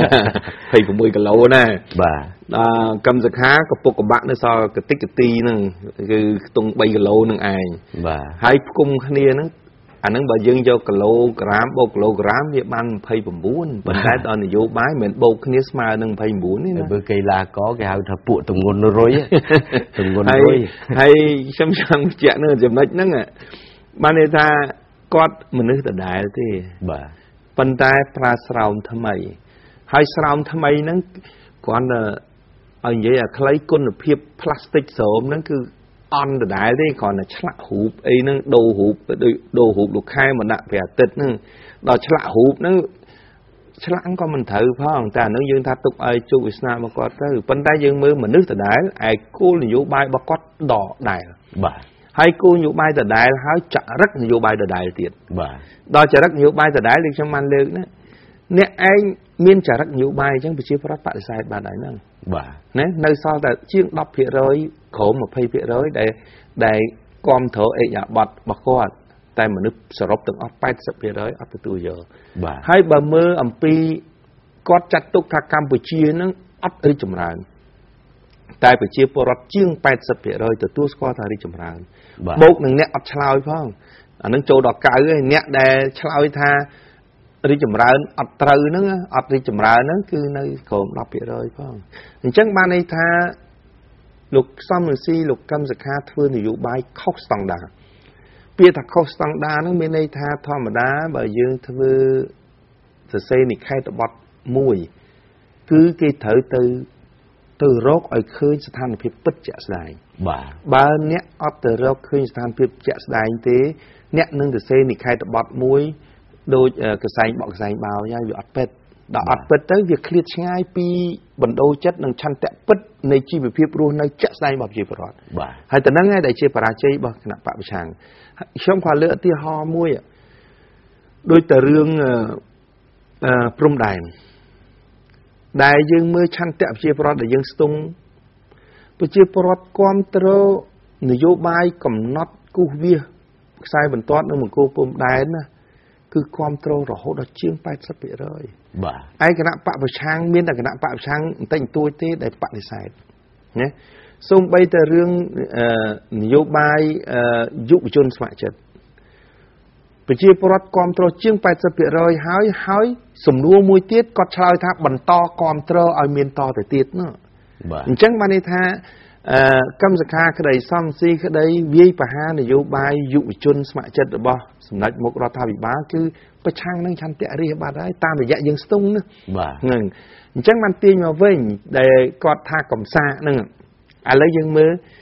26 គីឡូណាបាទកម្មសខាកំពុងកំបាក់នៅសល់កតិកទីហ្នឹងគឺខ្ទង់3គីឡូនឹងឯងបាទហើយផ្គុំគ្នាហ្នឹងអាហ្នឹងបើយើងយកគីឡូក្រាមបូកគីឡូក្រាមវាបាន29ប៉ុន្តែដល់នយោបាយមិនបូកគ្នាស្មើនឹង29ទេណាបើកីឡាករគេហៅថាពួកទម្ងន់រុយទម្ងន់រុយហើយខ្ញុំចង់បញ្ជាក់នៅចំណុចហ្នឹងបានន័យថាគាត់មនុស្សដដែលទេបាទប៉ុន្តែប្រើស្រោមថ្មីហើយស្រោមថ្មីហ្នឹងគាត់ឲ្យនិយាយអាខ្លីគុណភាពផ្លាស្ទិកស្រោមហ្នឹងគឺអន់ដដែលទេគ្រាន់តែឆ្លាក់រូបអីហ្នឹងដូររូបដូចដូររូបលោកខែមកដាក់ព្រះអាទិត្យហ្នឹងដល់ឆ្លាក់រូបហ្នឹងឆ្លាក់ក៏មិនត្រូវផងតែអានឹងយើងថាទុកឲ្យជោគវាសនារបស់គាត់ទៅប៉ុន្តែយើងមើលមនុស្សដដែលឯគោលនយោបាយរបស់គាត់ដដែលបាទហើយគោលនយោបាយដដែលហើយចរិតនយោបាយដដែលទៀតបាទដល់ចរិតនយោបាយដដែលដូចខ្ញុំបានលើកណាអ្នកឯងមានចរិតនយោបាយអញ្ចឹងប្រជាប្រដ្ឋបដិសេធបានហើយហ្នឹងបាទណានៅសល់តែជាង 10% ក្រោម 20% ដែលគាំទ្រអេយ៉ាប័តរបស់គាត់តែមនុស្សសរុបទាំងអស់ 80% អត់ទទួលយកបាទហើយបើមើលអំពីគាត់ចាត់ទុកថាកម្ពុជាហ្នឹងអត់រីកចម្រើនតែប្រជាពលរដ្ឋជាង 80% ទទួលស្គាល់ថារីកចម្រើនបូកនឹងអ្នកអត់ឆ្លើយផងអានឹងចូលដល់កៅហើយអ្នកដែលឆ្លើយថារីកចម្រើនអត់ត្រូវហ្នឹងអត់រីកចម្រើនហ្នឹងគឺនៅក្រោម 10% ផងអញ្ចឹងបានន័យថាលោកសំរងស៊ីលោកកឹមសុខាធ្វើនយោបាយខុសស្តង់ដារពាក្យថាខុសស្តង់ដារហ្នឹងមានន័យថាធម្មតាបើយើងធ្វើសរសេរនិក្ខេតបទមួយគឺគេត្រូវទៅរកឲ្យឃើញស្ថានភាពពិតជាក់ស្ដែងបាទបើអ្នកអត់ទៅរកឃើញស្ថានភាពជាក់ស្ដែងទេអ្នកនឹងសរសេរនិក្ខេតបទមួយដូចកសែងបកកសែងបោហើយវាអត់ពិតដល់អត់ពិតទៅវាឃ្លាតឆ្ងាយពីបណ្ដោចិត្តនិងឆន្ទៈពិតនៃជីវភាពរស់នៅជាក់ស្ដែងរបស់ប្រជាពលរដ្ឋបាទហើយទៅនឹងឯងដែលជាបរាជ័យរបស់គណៈបកប្រឆាំងខ្ញុំក៏លើកឧទាហរណ៍មួយដូចតែរឿងព្រំដែនដែលយើងមើលឆន្ទៈប្រជាពលរដ្ឋដែលយើងស្ទង់ប្រជាពលរដ្ឋគ្រប់គ្រងនយោបាយកំណត់គូសវាសខ្សែបន្ទាត់នៅមង្គលព្រំដែនណាគឺគ្រប់គ្រងរហូតដល់ជាង 80% បាទឯគណៈបកប្រឆាំងមានតែគណៈបកប្រឆាំងបន្តិចបន្តួចទេដែលបដិសេធណាសូម្បីតែរឿងនយោបាយយុវជនស្ម័គ្រចិត្តប្រជាពលរដ្ឋគ្រប់គ្រងជាង 80% ហើយសំណួរមួយទៀតគាត់ឆ្លើយថាបន្តគ្រប់គ្រងឲ្យមានតទៅទៀតនោះបាទអញ្ចឹងបានន័យថាកម្មសខាក្តីសំស៊ីក្តីវាយប្រហារនយោបាយយុវជនស្ម័គ្រចិត្តរបស់សម្ដេចមុខរដ្ឋាភិបាលគឺប្រឆាំងនឹងឆន្ទៈរាជបាត់ហើយតាមរយៈយើងស្ទង់ណាបាទហ្នឹងអញ្ចឹងបានទាញមកវិញដែលគាត់ថាកំសាកហ្នឹងឥឡូវយើងមើល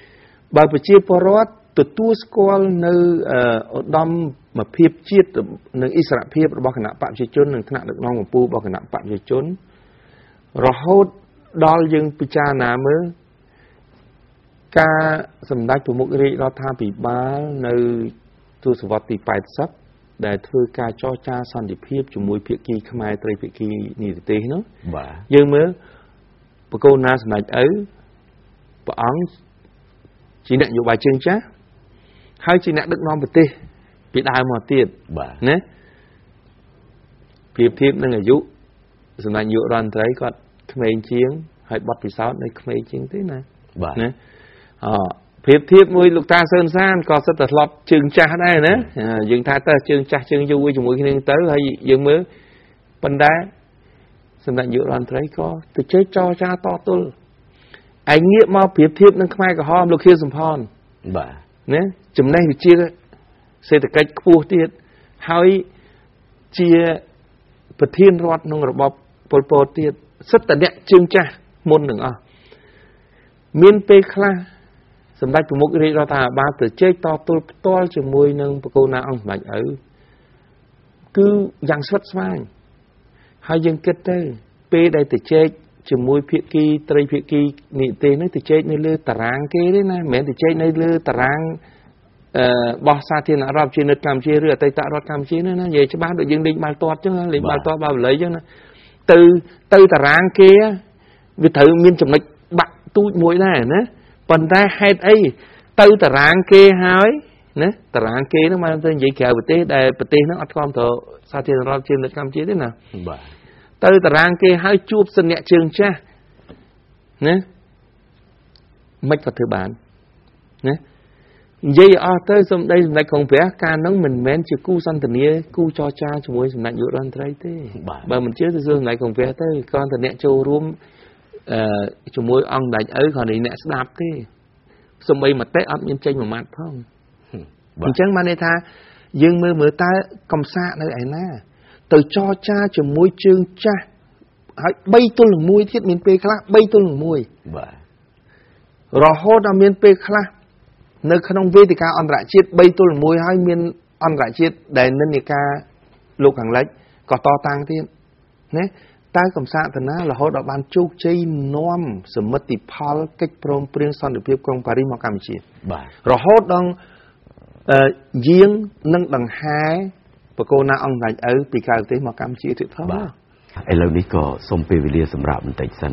បើប្រជាពលរដ្ឋទទួលស្គាល់នៅឧត្តមភាពជាតិនិងអិសរភាពរបស់គណៈបព្វជិជននិងថ្នាក់ដឹកនាំកម្ពុជារបស់គណៈបព្វជិជនរហូតដល់យើងពិចារណាមើលការសម្ដេចប្រមុខរាជរដ្ឋាភិបាលនៅទសវត្សរ៍ទី80ដែលធ្វើការចរចាសន្តិភាពជាមួយភាគីខ្មែរត្រីភាគីនីតិទេសនោះយើងមើលបកគោណាសម្ដេចឪព្រះអង្គជាអ្នកនយោបាយជើងចាស់ហើយជាអ្នកដឹកនាំប្រទេសពីដើមមកទៀតណាប្រៀបធៀបនឹងអាយុសម្ដេចនាយករដ្ឋមន្ត្រីគាត់ក្មេងជាងហើយបទពិសោធន៍នៅក្មេងជាងទេណាណាប្រៀបធៀបមួយលោកតាសឿនសានក៏សិតតែធ្លាប់ជើងចាស់ដែរណាយើងថាតើជើងចាស់ជើងយូរជាមួយគ្នាទៅហើយយើងមើលប៉ុន្តែសម្ដេចនាយករដ្ឋមន្ត្រីក៏ទៅជែកចរចាតទល់ឯងាកមកប្រៀបធៀបនឹងខ្មែរក្រហមលោកខៀវសំផនបាទណាចំណេះវិជ្ជាសេដ្ឋកិច្ចខ្ពស់ទៀតហើយជាប្រធានរដ្ឋក្នុងរបបប៉ុលពតទៀតសិតតែអ្នកជើងចាស់មុននឹងអស់មានពេលខ្លះសម្ដេចប្រមុខរាជរដ្ឋាភិបាលទៅជែកតទល់ផ្ទាល់ជាមួយនឹងបកគោណាអង្គសម្ដេចឪគឺយ៉ាងស្វិតស្វាញហើយយើងគិតទៅពេលដែលទៅជែកជាមួយភាគីត្រីភាគីនីតិនេះទៅជែកនៅលើតារាងគេទេណាមិនមែនទៅជែកនៅលើតារាងបោះសាធារណរដ្ឋជានិតកម្ពុជាឬអតីតរដ្ឋកម្ពុជាណានិយាយច្បាស់ដូចយើងលេងបាល់ទាត់អញ្ចឹងលេងបាល់ទាត់បាល់វ៉លីអញ្ចឹងណាទៅតារាងគេវាត្រូវមានចំណុចបាក់ទូចមួយដែរណាប៉ុន្តែហេតុអីទៅតារាងគេហើយណាតារាងគេហ្នឹងមកទៅនិយាយក្រៅប្រទេសដែលប្រទេសហ្នឹងអត់គ្រប់គ្រងសាធារណរដ្ឋជានិតកម្ពុជាទេណាបាទទៅតារាងគេហើយជួបសិនអ្នកជើងចាស់ណាមិនក៏ធ្វើបានណានិយាយអស់ទៅសម្ដីសម្ដេចក្រុងព្រះការនឹងមិនមែនជាគូសន្ទនាគូចរចាជាមួយសម្ដេចនាយករដ្ឋមន្ត្រីទេបើមិនជឿទៅសួរសម្ដេចក្រុងព្រះទៅគ្រាន់តែអ្នកចូលរួមជាមួយអង្គសម្ដេចឪគ្រាន់តែអ្នកស្ដាប់ទេសម្បីមតិអត់មានចេញមួយម៉ាត់ផងអញ្ចឹងបានន័យថាយើងមើលតើកំសាកនៅឯណាទៅចរចាជាមួយជើងចាស់ហើយ3ទល់នឹង1ទៀតមានពេលខ្លះ3ទល់នឹង1បាទរហូតដល់មានពេលខ្លះនៅក្នុងវេទិកាអន្តរជាតិ3ទល់នឹង1ហើយមានអន្តរជាតិដែលនិន្នាការលោកខាងលិចក៏តតាំងទៀតណាតើកំសាកតាណារហូតដល់បានជោគជ័យនាំសមិទ្ធផលកិច្ចព្រមព្រៀងសន្តិភាពក្រុងប៉ារីសមកកម្ពុជាបាទរហូតដល់យាងនិងដង្ហែបកគោណាអង្គសម្ដេចឪពីក្រៅប្រទេសមកកម្ពុជាទៀតផងបាទឥឡូវនេះក៏សូមពេលវេលាសម្រាប់បន្តិចសិន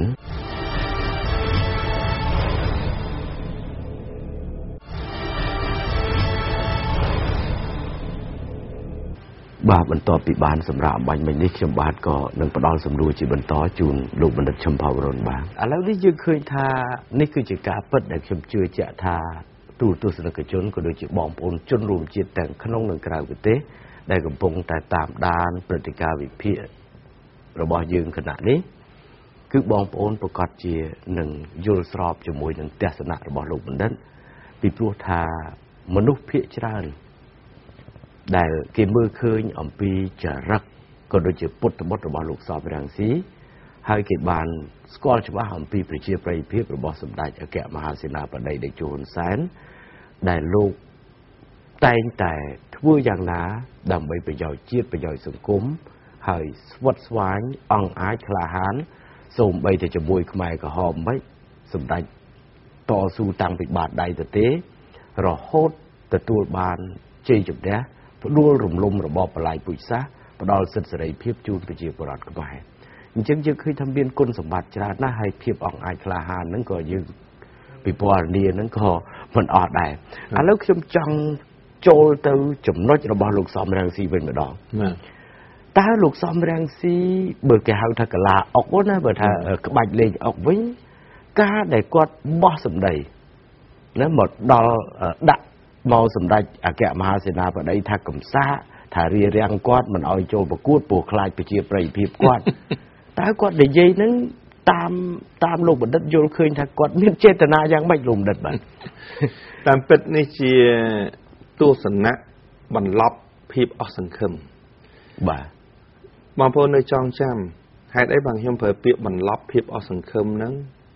បាទបន្ទាប់ពីបានសម្រាប់អំបញ្ញមិញនេះខ្ញុំបាទក៏នឹងផ្ដល់សំណួរជាបន្តជូនលោកបណ្ឌិតឈឹម ផៅរ៉ុនបាទឥឡូវនេះយើងឃើញថានេះគឺជាការពិតដែលខ្ញុំជឿជាក់ថាទូទស្សនិកជនក៏ដូចជាបងប្អូនជនរួមជាតិទាំងក្នុងនិងក្រៅប្រទេសដែលកំពុងតែតាមដានព្រឹត្តិការណ៍វិភាគរបស់យើងគណៈនេះគឺបងប្អូនប្រកាសជានឹងយល់ស្របជាមួយនឹងទស្សនៈរបស់លោកបណ្ឌិតពីព្រោះថាមនុស្សភាគច្រើនដែលគេមើលឃើញអំពីចរិតក៏ដូចជាពុទ្ធបុត្ររបស់លោកសពរាំងស៊ីហើយគេបានស្គាល់ច្បាស់អំពីប្រជាប្រិយភាពរបស់សម្ដេចអគ្គមហាសេនាបតីតេជោហ៊ុនសែនដែលលោកតែងតែធ្វើយ៉ាងណាដើម្បីប្រយោជន៍ជាតិប្រយោជន៍សង្គមហើយស្វិតស្វាញអង្អាចក្លាហានសូម្បីតែជាមួយខ្មែរក្រហមមិនសម្ដេចតស៊ូតាំងពីបាតដៃទៅទេរហូតទទួលបានជ័យជំនះផ្ដួលរំលំរបបបល្ល័ង្កពូជសាសន៍ផ្ដល់សិទ្ធិសេរីភាពជូនប្រជាពលរដ្ឋខ្មែរអញ្ចឹងយើងឃើញថាមានគុណសម្បត្តិច្រើនណាស់ហើយភាពអង្អាចក្លាហានហ្នឹងក៏យើងពីពណ៌នាហ្នឹងក៏មិនអត់ដែរឥឡូវខ្ញុំចង់ចូលទៅចំណុចរបស់លោកសំរងស៊ីវិញម្ដងតើលោកសំរងស៊ីបើគេហៅថាកលាអុកណាបើថាក្បាច់លេងអុកវិញការដែលគាត់បោះសម្ដីណាមកដល់ដាក់មកសម្ដេចអគ្គមហាសេនាបតីថាកំសាកថារារាំងគាត់មិនឲ្យចូលប្រកួតព្រោះខ្លាចប្រជាប្រិយភាពគាត់តើគាត់និយាយហ្នឹងតាមលោកបណ្ឌិតយល់ឃើញថាគាត់មានចេតនាយ៉ាងម៉េចលោកបណ្ឌិតបាទតាមពិតនេះជាទស្សនៈបន្លប់ភាពអស់សង្ឃឹមបាទបងប្អូននៅចងចាំហេតុអីបងខ្ញុំប្រើពាក្យបន្លប់ភាពអស់សង្ឃឹមហ្នឹង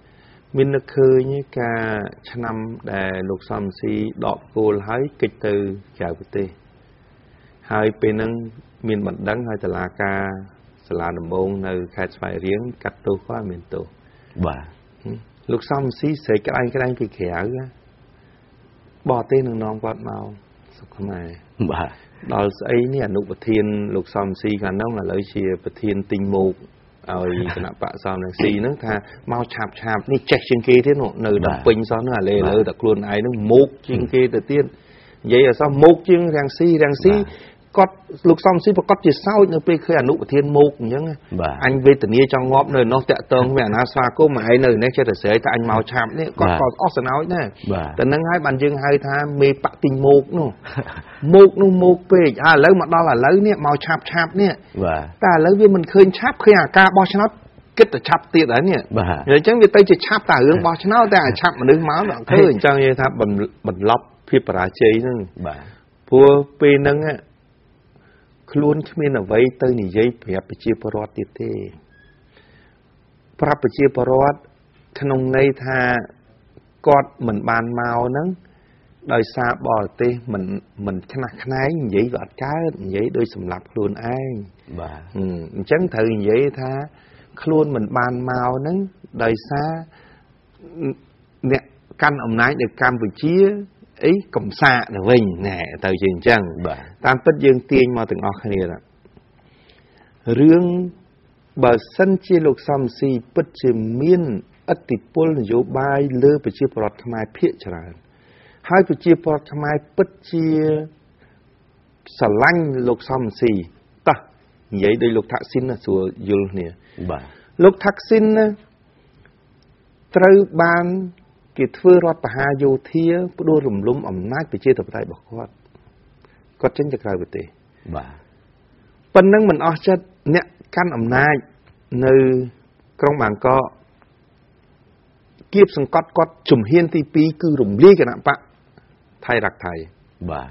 មាននឹកឃើញការឆ្នាំដែលលោកសំស៊ីដកគោលហើយកិច្ចទៅក្រៅប្រទេសហើយពេលហ្នឹងមានបណ្ដឹងហើយតុលាការសាលាដំបងនៅខេត្តស្វាយរៀងកាត់ទោសគាត់មានទោសបាទលោកសំស៊ីស្រែកក្តាញ់ពីក្រៅបរទេសនឹងនាំគាត់មកស្រុកខ្មែរបាទដល់ស្អីនេះអនុប្រធានលោកសំស៊ីខាងនោះឥឡូវជាប្រធានទិញមុខឲ្យគណៈបកសំនឹងស៊ីហ្នឹងថាមកឆាប់នេះចេះជាងគេទៀតនៅដល់ពេញសោះហ្នឹងអាលេលើតែខ្លួនឯងហ្នឹងមុខជាងគេទៅទៀតនិយាយឲ្យសោះមុខជាងរាំងស៊ីគាត់លោកសំស៊ីប្រកាសជាសោចនៅពេលឃើញអនុប្រធានមុខអញ្ចឹងអញវេទនាចង់ងាប់នៅនោះតាក់តងវាអាណាស្វាគមន៍ឯងនៅនេះចេះតែស្រែកថាអញមកឆាប់នេះគាត់ក៏អស់សំណោចដែរតែនឹងហើយបានយើងហៅថាមេបតិញមុខនោះមុខពេកឥឡូវមកដល់ឥឡូវនេះមកឆាប់នេះតែឥឡូវវាមិនឃើញឆាប់ឃើញអាការបោះឆ្នោតគិតតែឆាប់ទៀតហើយនេះអញ្ចឹងវាទៅជាឆាប់តែរឿងបោះឆ្នោតតែអាឆាប់មនុស្សមកដល់ឃើញអញ្ចឹងនិយាយថាបន្លប់ភាពបរាជ័យហ្នឹងព្រោះពេលហ្នឹងខ្លួនគ្មានអ្វីទៅនិយាយប្រាប់ប្រជាពលរដ្ឋទៀតទេប្រាប់ប្រជាពលរដ្ឋក្នុងន័យថាគាត់មិនបានមកហ្នឹងដោយសារបរទេសមិនខ្នះខ្នែងនិយាយក៏អត់កើតនិយាយដោយសម្លាប់ខ្លួនឯងបាទអញ្ចឹងត្រូវនិយាយថាខ្លួនមិនបានមកហ្នឹងដោយសារអ្នកកាន់អំណាចនៅកម្ពុជាអីកំសាកទៅវិញណែទៅជាអញ្ចឹងតាមពិតយើងទាញមកទាំងអស់គ្នារឿងបើសិនជាលោកសំស៊ីពិតជាមានឥទ្ធិពលនយោបាយលើប្រជាពលរដ្ឋខ្មែរភាគច្រើនហើយប្រជាពលរដ្ឋខ្មែរពិតជាស្រឡាញ់លោកសំស៊ីតោះនិយាយដោយលោកថាក់ស៊ីនណាស្រួលយល់គ្នាបាទលោកថាក់ស៊ីនណាត្រូវបានគេធ្វើរដ្ឋបហាយោធាផ្ដួលរំលំអំណាចប្រជាធិបតេយ្យរបស់គាត់ចេញទៅក្រៅប្រទេសបាទប៉ុណ្ណឹងមិនអស់ចិត្តអ្នកកាន់អំណាចនៅក្រុងបាងកកគៀបសង្កត់គាត់ជំហានទី2គឺរំលាយគណៈបកថៃរ៉ាក់ថៃបាទ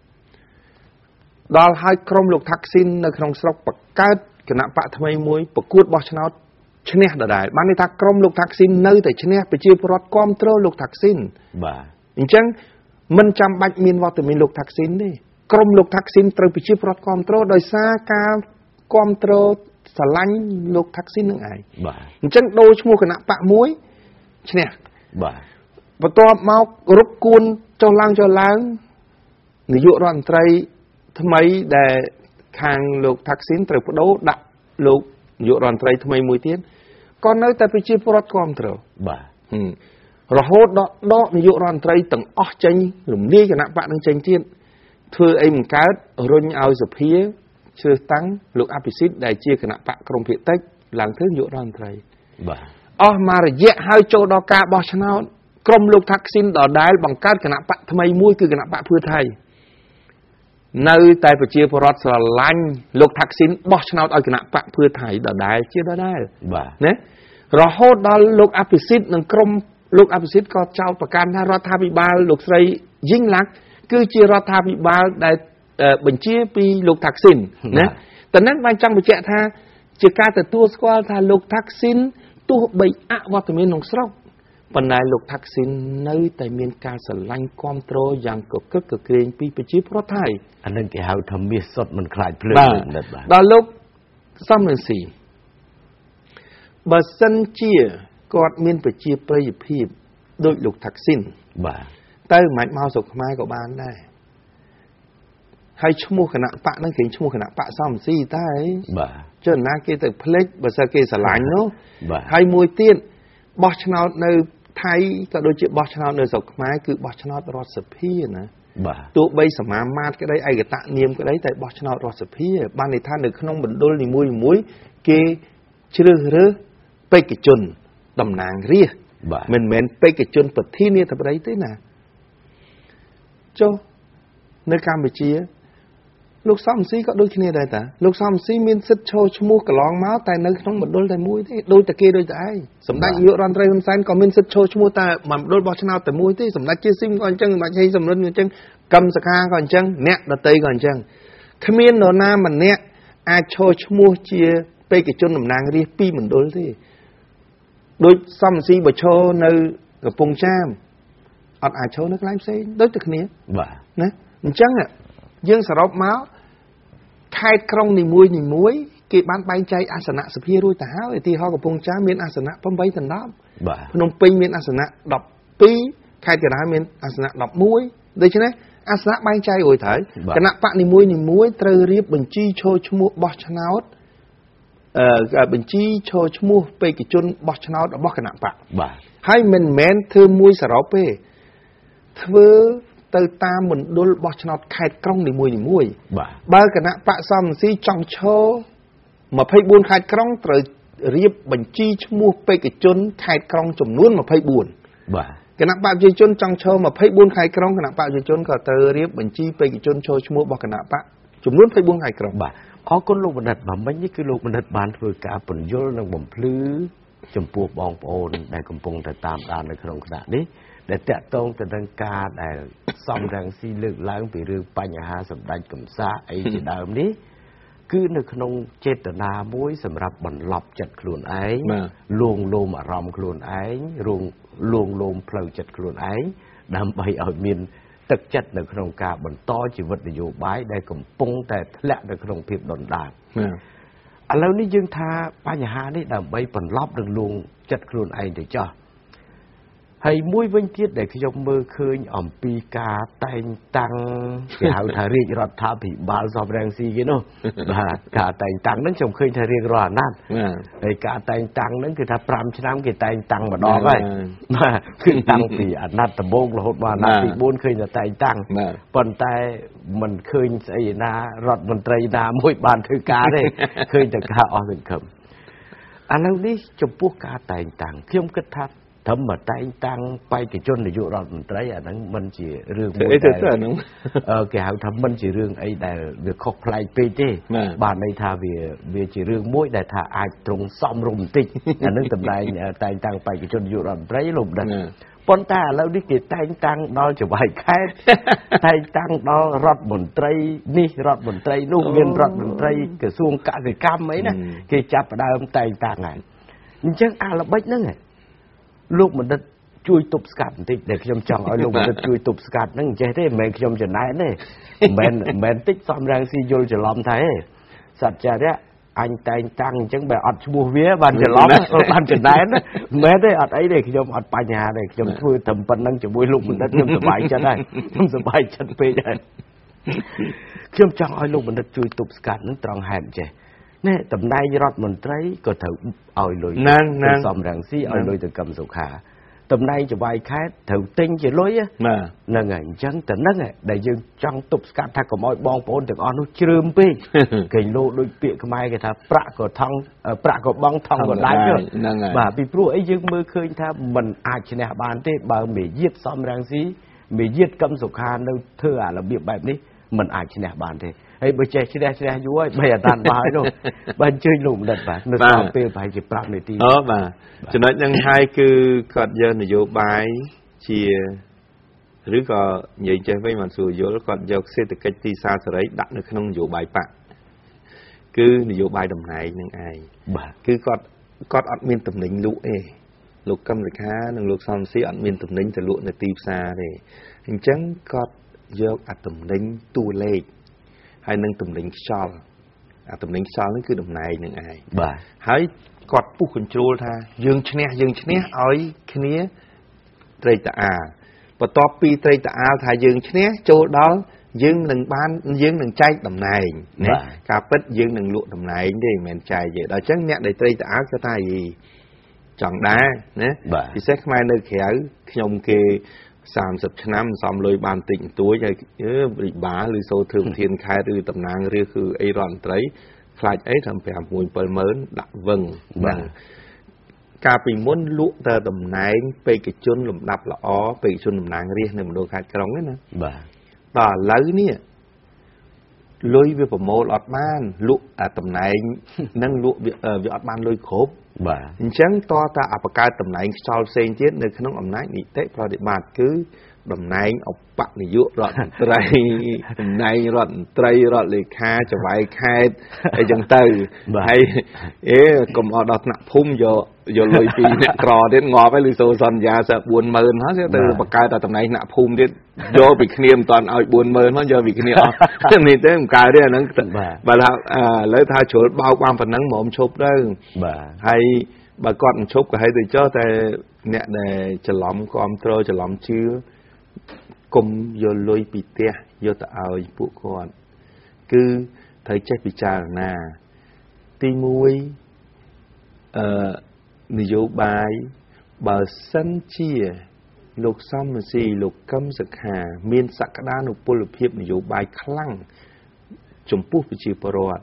ដល់ហើយក្រុមលោកថាក់ស៊ីននៅក្នុងស្រុកបង្កើតគណៈបកថ្មីមួយប្រកួតបោះឆ្នោតឈ្នះដដែលបានន័យថាក្រុមលោកថាក់ស៊ីននៅតែឈ្នះប្រជាពលរដ្ឋគ្រប់គ្រងលោកថាក់ស៊ីនបាទអញ្ចឹងមិនចាំបាច់មានវត្តមានលោកថាក់ស៊ីនទេក្រុមលោកថាក់ស៊ីនត្រូវប្រជាពលរដ្ឋគ្រប់គ្រងដោយសារការគ្រប់គ្រងស្រឡាញ់លោកថាក់ស៊ីននឹងឯងបាទអញ្ចឹងដូរឈ្មោះគណៈបកមួយឈ្នះបាទបន្ទាប់មករកគួនចុះឡើងនាយករដ្ឋមន្ត្រីថ្មីដែលខាងលោកថាក់ស៊ីនត្រូវបដូរដាក់លោកនាយករដ្ឋមន្ត្រីថ្មីមួយទៀតក៏នៅតែប្រជាពលរដ្ឋគ្រប់គ្រងបាទរហូតដល់ដកនាយករដ្ឋមន្ត្រីទាំងអស់ចេញរំលាយគណៈបកនឹងចេញទៀតធ្វើអីមិនកើតរុញឲ្យសភាជ្រើសតាំងលោកអភិសិទ្ធដែលជាគណៈបកក្រុងភាគតិចឡើងធ្វើនាយករដ្ឋមន្ត្រីបាទអស់មួយរយៈហើយចូលដល់ការបោះឆ្នោតក្រុមលោកថាក់ស៊ីនដដែលបង្កើតគណៈបកថ្មីមួយគឺគណៈបកភឿថៃនៅតែប្រជាពលរដ្ឋស្រឡាញ់លោកថាក់ស៊ីនបោះឆ្នោតឲ្យគណៈបកភឿថៃដដែលជាដដែលបាទណារហូតដល់លោកអភិសិទ្ធនិងក្រុមលោកអភិសិទ្ធក៏ចោទប្រកាន់ថារដ្ឋាភិបាលលោកស្រីយីងឡាក់គឺជារដ្ឋាភិបាលដែលបញ្ជាពីលោកថាក់ស៊ីនណាតែនឹងបានចង់បញ្ជាក់ថាជាការទទួលស្គាល់ថាលោកថាក់ស៊ីនទោះបីអវត្តមានក្នុងស្រុកប៉ុន្តែលោកថាក់ស៊ីននៅតែមានការស្រឡាញ់គ្រប់គ្រងយ៉ាងកកឹកកក្រែងពីប្រជាពលរដ្ឋថៃអានឹងគេហៅថាមាសសុទ្ធមិនខ្លាចភ្លើងបាទដល់លោកសំរងស៊ីបើសិនជាគាត់មានប្រជាប្រិយភាពដូចលោកថាក់ស៊ីនបាទទៅមិនមកស្រុកខ្មែរក៏បានដែរហើយឈ្មោះគណៈបកហ្នឹងគេឈ្មោះគណៈបកសំស៊ីតែបាទចុះណាគេទៅភ្លេចបើសិនគេស្រឡាញ់នោះបាទហើយមួយទៀតបោះឆ្នោតនៅថៃក៏ដូចជាបោះឆ្នោតនៅស្រុកខ្មែរគឺបោះឆ្នោតរដ្ឋសភាណាបាទទោះបីសមាមាត្រក្តីឯកតនាមក្តីតែបោះឆ្នោតរដ្ឋសភាបានន័យថានៅក្នុងមណ្ឌលនីមួយៗគេជ្រើសរើសបេក្ខជនតំណាងរាស្ត្រមិនមែនបេក្ខជនប្រធានាធិបតីទេណាចុះនៅកម្ពុជាលោកសំស៊ីក៏ដូចគ្នាដែរតាលោកសំស៊ីមានសិទ្ធិឈរឈ្មោះកន្លងមកតែនៅក្នុងមណ្ឌលតែមួយទេដូចតែគេដូចតែឯងសម្ដេចនាយករដ្ឋមន្ត្រីហ៊ុនសែនក៏មានសិទ្ធិឈរឈ្មោះតែមណ្ឌលបោះឆ្នោតតែមួយទេសម្ដេចជាស៊ីមក៏អញ្ចឹងសម្ដេចហេសំរិនក៏អញ្ចឹងកឹមសខាក៏អញ្ចឹងអ្នកដតីក៏អញ្ចឹងគ្មាននរណាម្នាក់អាចឈរឈ្មោះជាបេក្ខជនតំណាងរាស្ត្រពីមណ្ឌលទេ đôi xong si bờ chô nơi gặp bông cham ọt ai chô nước lái xe đối thực nia nè chẳng ạ dương sả rộp máu khai krong nì muối kì bán bay chay asana sập hia rồi táo thì họ gặp bông cham miền asana bấm bay thần đó nông pin miền asana đọc pi khai cái đó miền asana đọc muối đây chứ này asana bay chay rồi thấy cái nạp bạn nì muối trơ riệp bình chi chôi mua bọt cháo bình chi cho mua pe cái chôn bọt cháo ở bọt cái nạp bạn hay mình men thưa muối sả rộp pe thưa từ ta mình đôi bọt cháo khai krong nì muối ba cái nạp bạn xong si trong cho mà phải buồn khai krong rồi riệp bình chi mua pe cái chôn khai krong chùm nuốt mà phải buồn cái nạp bạn chơi chôn trong cho mà phải buồn khai krong cái nạp bạn chơi chôn cả từ riệp bình chi pe cái chôn cho mua bọt cái nạp bạn chùm nuốt phải buồn khai krong có conลูกบันดัดมาไม่นี่คือลูกบันดัดบานคือการผลโยนในบ่มพลื้จมปูบองโอนได้กำปงแต่ตามดานในขนมขนาดนี้ได้แตะตรงแต่ดังการได้ซ่อมแรงซีเลือกล้างไปเรื่องปัญหาสำคัญกับซาไอ้ที่ดาวนี้คือในขนมเจตนามุ้ยสำหรับบรรลับจัดขลุ่นไอ้ลวงลมอารมณ์ขลุ่นไอ้ลวงลมเพลาจัดขลุ่นไอ้ดำไปเอาเมียนตึกจัดในขนมกาบนต้อชีวิตในโยบายได้กำปงแต่แหละในขนมเพียบดอนดาแล้วนี่ยังท่าปัญหานี่ดำไปผลลัพธ์ดังลงจัดขลุ่นไอ้เดี๋ยวจ้าให้มุ้ยวันเทียดได้ขยมมือคืนอ่อมปีกาแต่งตังแกเอาทารีรัฐาผิบาลสอบแรงซีกินโน่กาแต่งตังนั้นชมเคยทารีรอนั่นไอ้กาแต่งตังนั้นคือถ้าปรามชนะกี่แต่งตังมาดอกไปมาขึ้นตังปีอันนัดตะโบกเราหดมานัดปีบุญเคยจะแต่งตังปนแต่มันเคยไอ้นารัฐมนตรีนามุ้ยบานคือกาได้เคยจะกาออกเป็นคำอันแล้วนี่จมพวกกาแต่งตังเขี่ยมกระทัดทำมาแต่งตังไปกี่จนในยุโรปมันไตรอันนั้นมันจีเรื่องมวยแต่แกเขาทำมันจีเรื่องไอ้แต่เรื่องขบพลายไปเจ้บ้านในท่าเวียจีเรื่องมวยแต่ท่าอาจตรงซ่อมรุมติอันนั้นตำนายแต่งตังไปกี่จนยุโรปไตรลมดันปนตาแล้วนี่กี่แต่งตังนอนจะไหวแค่แต่งตังนอนรถบนไตรนี่รถบนไตรนู่นเงินรถบนไตรกระทรวงกสิกรรมไหมนะกี่จับดาวแต่งตังไงจังอาละเบ็ดนั่นไงลูกมันจะช่วยตุบสกัดติเด็กยมจังเอาลูกมันจะช่วยตุบสกัดนั่งใจได้แมงยมจะไหนเนี่ยแมนติ๊กซ้อมแรงซีโยจะล้อมไทยสัตว์จะเนี่ยอันแต่งตังจังแบบอัดชัวเวียบันจะล้อมบันจะไหนเนี่ยแม้ได้อัดไอ้เด็กยมอัดปัญญาเด็กยมช่วยทำปันนั่งจะบุยลูกมันจะยมสบายจะได้ยมสบายชัดไปได้ยมจังเอาลูกมันจะช่วยตุบสกัดนั่งตรองแหมใจเนี่ยตำนายรัฐมนตรีก็ถือเอาเลยนั่นสอมรังสีเอาเลยถึงกำสุขาตำนายจะใบแค่ถือติ้งจะลอยอ่ะนั่นไงจังแต่นั่นไงได้ยังจังตุบสกัดถ้าก็มอยบองปนถึงอ่อนนุ่เชื่อมปีเก่งโลด้วยเปียกไม้กันท่าประก็ทองประก็บ้องทองก็ได้เยอะบ่าปีพรุ่ไอ้ยังมือเคยท่ามันอาจจะเนี่ยบานที่บ่ามียึดสอมรังสีมียึดกำสุขาในเธออะไรแบบนี้มันอาจจะเนี่ยบานที่ไอ้บริเจชิดาอยู่ไอ้ใบตันบายนู่นบันช่วยหนุ่มดัดแบบนึกว่าเป็นใบจีปรับในทีมาฉะนั้นยังให้คือกอดเยอะนโยบายเชียหรือก็ใหญ่ใจไว้มันสู่โยแล้วกอดเยอะเศรษฐกิจที่ซาสไลดักในขนมโยบายปะคือนโยบายดำไหนยังไงคือกอดอัดมินตำหนิงลุลูกกำลังค้าหนึ่งลูกซอมซีอัดมินตำหนิงจะลุในตีซาเลยจริงๆกอดเยอะอัดตำหนิงตัวเล็กให้นั่งตำหนิงชอลตำหนิงชอลนั่นคือดำไหนยังไงให้กอดผู้คนโจรท่ายืงชนะเอาไอ้แค่นี้ไตรตาพอต่อปีไตรตาถ่ายยืงชนะโจรđóยืงหนึ่งบ้านยืงหนึ่งใจดำไหนเนี่ยกาเป็ดยืงหนึ่งลุดำไหนนี่แมนใจเยอะเราจังเนี่ยได้ไตรตาก็ได้จังได้เนี่ยที่เซ็กมาในแขวขยมเก30 năm ซ้อมเลยบานติ่งตัวใหญ่บริบาหรือโซเทิมเทียนคายหรือตำนางเรือคือไอรอนไตรคลายไอทำแผลมวยเปิลเมินดักวังบังกาปีม้วนลุแต่ตำนางไปกิจนหลุมดับละอ้อไปชนตำนางเรียกในมันโดนขาดกรองนี่นะต่อแล้วเนี่ยลุยไปประโมลอดบ้านลุตำนางนั่งลุวิอดบ้านลุยครบจังต่อตาอัปการตำแหน่งชาวเซนเจนในขนมอำนาจนิเตะปฏิบัติคือตำแหน่งอปะนิยุรอดไตรตำแหน่งรอดไตรรอดเลขาจะไว้แค่ไอ้จังเตอร์ให้กรมอดอดหนักพุ่มโย vô lôi pi nè cò đến ngò với lì xô son già sợ buồn mờn hết chứ từ bậc cai tại tầm này nạ phum đến vô bị niệm toàn ở buồn mờn nó do bị niệm nên tới một cái đấy là nó bà lấy tha chỗ bao quang phần nắng mồm chụp đó hay bà con chụp cái hay từ cho tại nè để chờ lắm con trôi chờ lắm chưa cùng vô lôi pi tia vô tại ao phụ con cứ thấy chết bị trà nà ti muối nị dụ bài bờ sân chia lục xong là gì lục cấm giật hà miên sạc đá nụ bô lục hiệp nị dụ bài khăn chủng bút bị chịu bờ rọt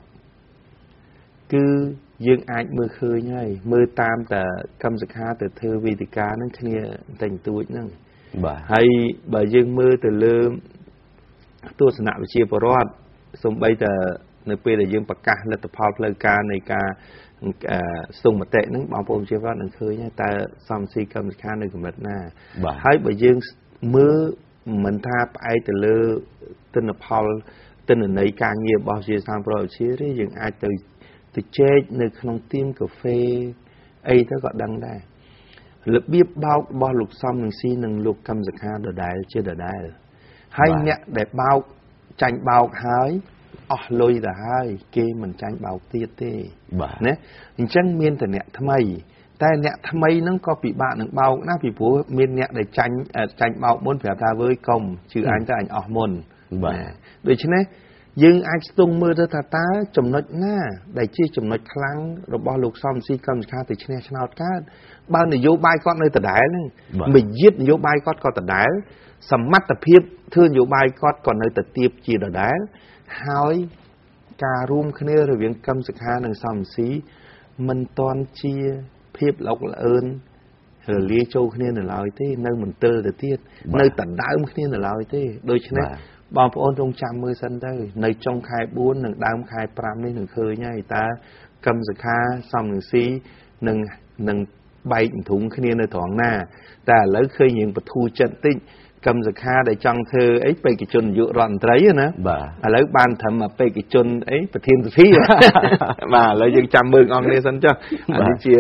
cứ dương ai mưa khơi nhai mưa tam tờ cấm giật hà từ thơ vi tì cá nó kia thành tuổi nâng hay bà dương mưa từ lương tôi sẽ nạp bị chịu bờ rọt xong bây giờ nơi bây giờ dương bạc ca là tập hợp lời ca này ca sung một tệ nó bảo bồn chưa vào nó khơi nha ta xong si cầm khá nơi của mình nè hay bởi dương mưa mình tha ai từ lơ tên là Paul tên là nấy càng nhiều bao nhiêu sang pro chứ đấy dương ai từ chết nơi không tim cà phê ấy nó gọi đăng đây lập biết bao lục xong nâng si nâng lục cầm giật ha đờ đài chưa đờ đài hay nhẹ để bao tranh bao hái lôi là hai kê mình tranh bao tiết tê nè chẳng miên từ nè tham ấyแต่เนี่ยทำไมนั่งก็ปีบ้านนั่งเบาหน้าปีผัวเมียนเนี่ยได้จันเบาบนแผลตาเว้ยกลมชื่ออันจะอันออกมนโดยเฉพาะยังอันตรงมือเธอตาจมนดหน้าได้ชื่อจมนดครั้งเราบอกลูกซ้อมซีกรรมชาติชนะชนะกันบ้านนโยบายก็ในแต่ได้นึงไม่ยึดนโยบายก็แต่ได้สมัติเพียบเทือนนโยบายก็ก่อนในแต่เตียบจีแต่ได้หายการุมคเนอร์เวียงกรรมศึกษาหนึ่งซ้อมซีมันตอนเชียเพียบหลอกเอิญเฮลีโจคเนียนลอยที่นั่งมันเตอร์แต่เทียดในตัดดาวคเนียนลอยที่โดยเฉพาะบางพอนตรงจำมือสันได้ในจงคายบุญหนึ่งดาวคายปรามนี่หนึ่งเคยง่ายตากำศึกษาซ้ำหนึ่งซีหนึ่งใบถุงคเนียนในท้องหน้าแต่แล้วเคยยิงประตูจันติกำศึกษาได้จังเธอไอ้ไปกิจนยุรันไตรนะแล้วบ้านทำมาไปกิจนไอ้ประเทศสุธีมาแล้วยังจำมือองเนี่ยสันจ้าอันนี้เชีย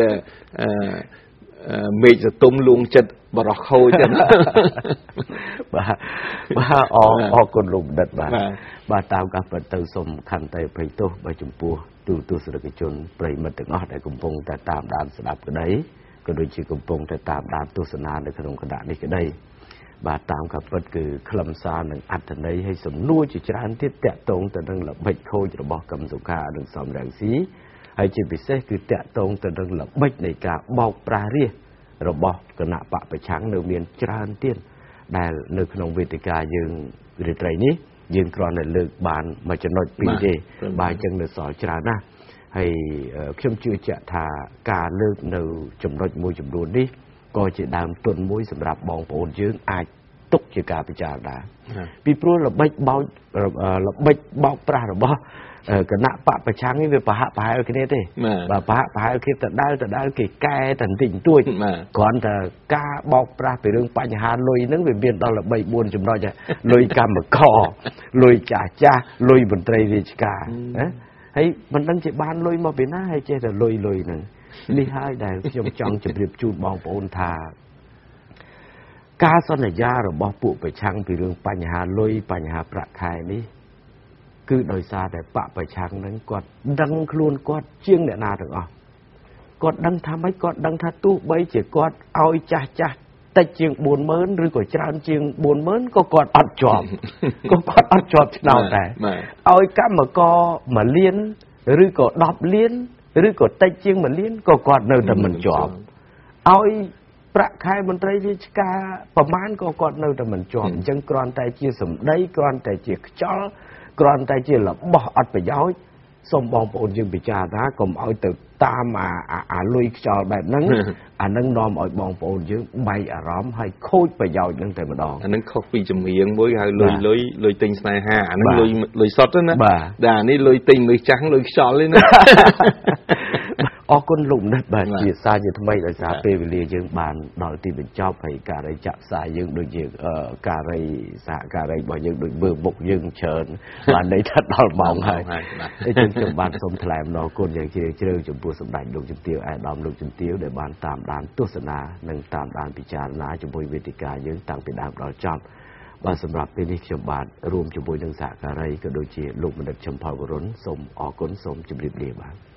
มีจะตุ้มลุงจัดบรอกเขาจังบ้าออกคนลุงดัดบ้าตามกับประตูสมคันไตไปโตไปจุ่มปัวดูตัวสุรกิจนปริมาถึงอ๋อได้กุมพงแต่ตามดานสลับกันได้ก็โดยชีกุมพงแต่ตามดานตัวสนาในขนมกระดาษนี้ก็ได้บาตามกับปัจคือคลำซาหนึ่งอัดในให้สมนุจิจารที่แตะตรงแต่ดังหลับใบโคจะบอกกำสุขาหนึ่งสองแรงสีให้จิตพิเศษคือแตะตรงแต่ดังหลับใบในกาบอกปลาเรียเราบอกกระหน่ำปะไปช้างเนื้อเมียนจารเตี้ยนได้เนื้อขนมเวทีกายืนหรือไรนี้ยืนกรอนในเลือกบานมาจะนอยปีเจบานจังเนื้อสอยจารนะให้เข้มชื่อจะทาการเลือกเนื้อจำนวนมวยจำนวนนี้ก็จะดามต้นมวยสำหรับบองโอนยืนอาจตกจากการพิจารณาปีโปรเราใบเบาเราใบเบาปลาเราบอกกระหน่ำปะไปช้างนี่เป็นปะหะปะหายโอเคเนี่ยดิแบบปะหะปะหายโอเคแต่ได้กี่แก่แต่ติ่งตุ้ยก่อนแต่กาบอกปลาไปเรื่องปัญหาลอยนึกเป็นเบียนตอนเราใบบุญจำนวนจะลอยกำมะกอลอยจ่าจ้าลอยบนไตรวิจการให้มันตั้งใจบ้านลอยมาเป็นหน้าให้เจ้แต่ลอยหนึ่งนี่ให้ได้ยงจังจะเปรียบจูดบองปนทากาสนยาเราบอกปุ๊บไปช่างไปเรื่องปัญหาลอยปัญหาประคายนี้คือโดยซาแต่ปะไปช่างนั้นกอดดังครูนกอดเชียงเนี่ยนาถึงอ๋อกอดดังทำให้กอดดังทัดตู้ใบเจี๋ยกอดเอาจ่าแต่เชียงบุญเมินหรือก็จานเชียงบุญเมินก็กอดอัดจอบก็กอดอัดจอบที่nàoแต่เอากะมาก็มาเลี้ยนหรือก็ดอบเลี้ยนหรือก็แต่เชียงมาเลี้ยนก็กอดเนินแต่มันจอบเอาประคายมันไตรวิชกาประมาณก็กอดเนินแต่มันจอบจังกรอนแต่เจี๋ยสมได้กรอนแต่เจี๋ยจ้อกรอนแต่เจี๋ยละบ่อัดไปย้อยสมบองปนยังพิจารณาก็เอาตึกตามลุยจอแบบนั้นนั่งนอมเอาบองปนยังใบร้อมให้โคตรไปย้อยนั่งแต่มาดองนั่งเขาปีจมูกยังบ่อยให้ลุยติงสไนฮานั่งลุยสดนะด่านี่ลุยติงลุยจังลุยจอเลยนะอกุนลุมนั่นแบบจีสายยังทำไมเราสาเปรียยังบานดอลที่เป็นชอบให้การจับสายยังโดยยังการสาการบอกยังโดยเบื่อบุกยังเชิญบานในทัดดอลมองให้ไอ้จึงจังบานสมแถลงนอกุนอย่างเชื่อเชื่อจมบัวสมได้ลงจมเตียวไอ้ดอมลงจมเตียวđểบานตามด้านตุสนาหนึ่งตามด้านพิจารณาจมบุยเวทีการยังต่างเป็นดามดอลจอมบานสำหรับเป็นนิจบานรวมจมบุยหนึ่งสาการก็โดยเชื่อลูกมันดับชมพาวรุนสมอกุนสมจมรีบเรียบาน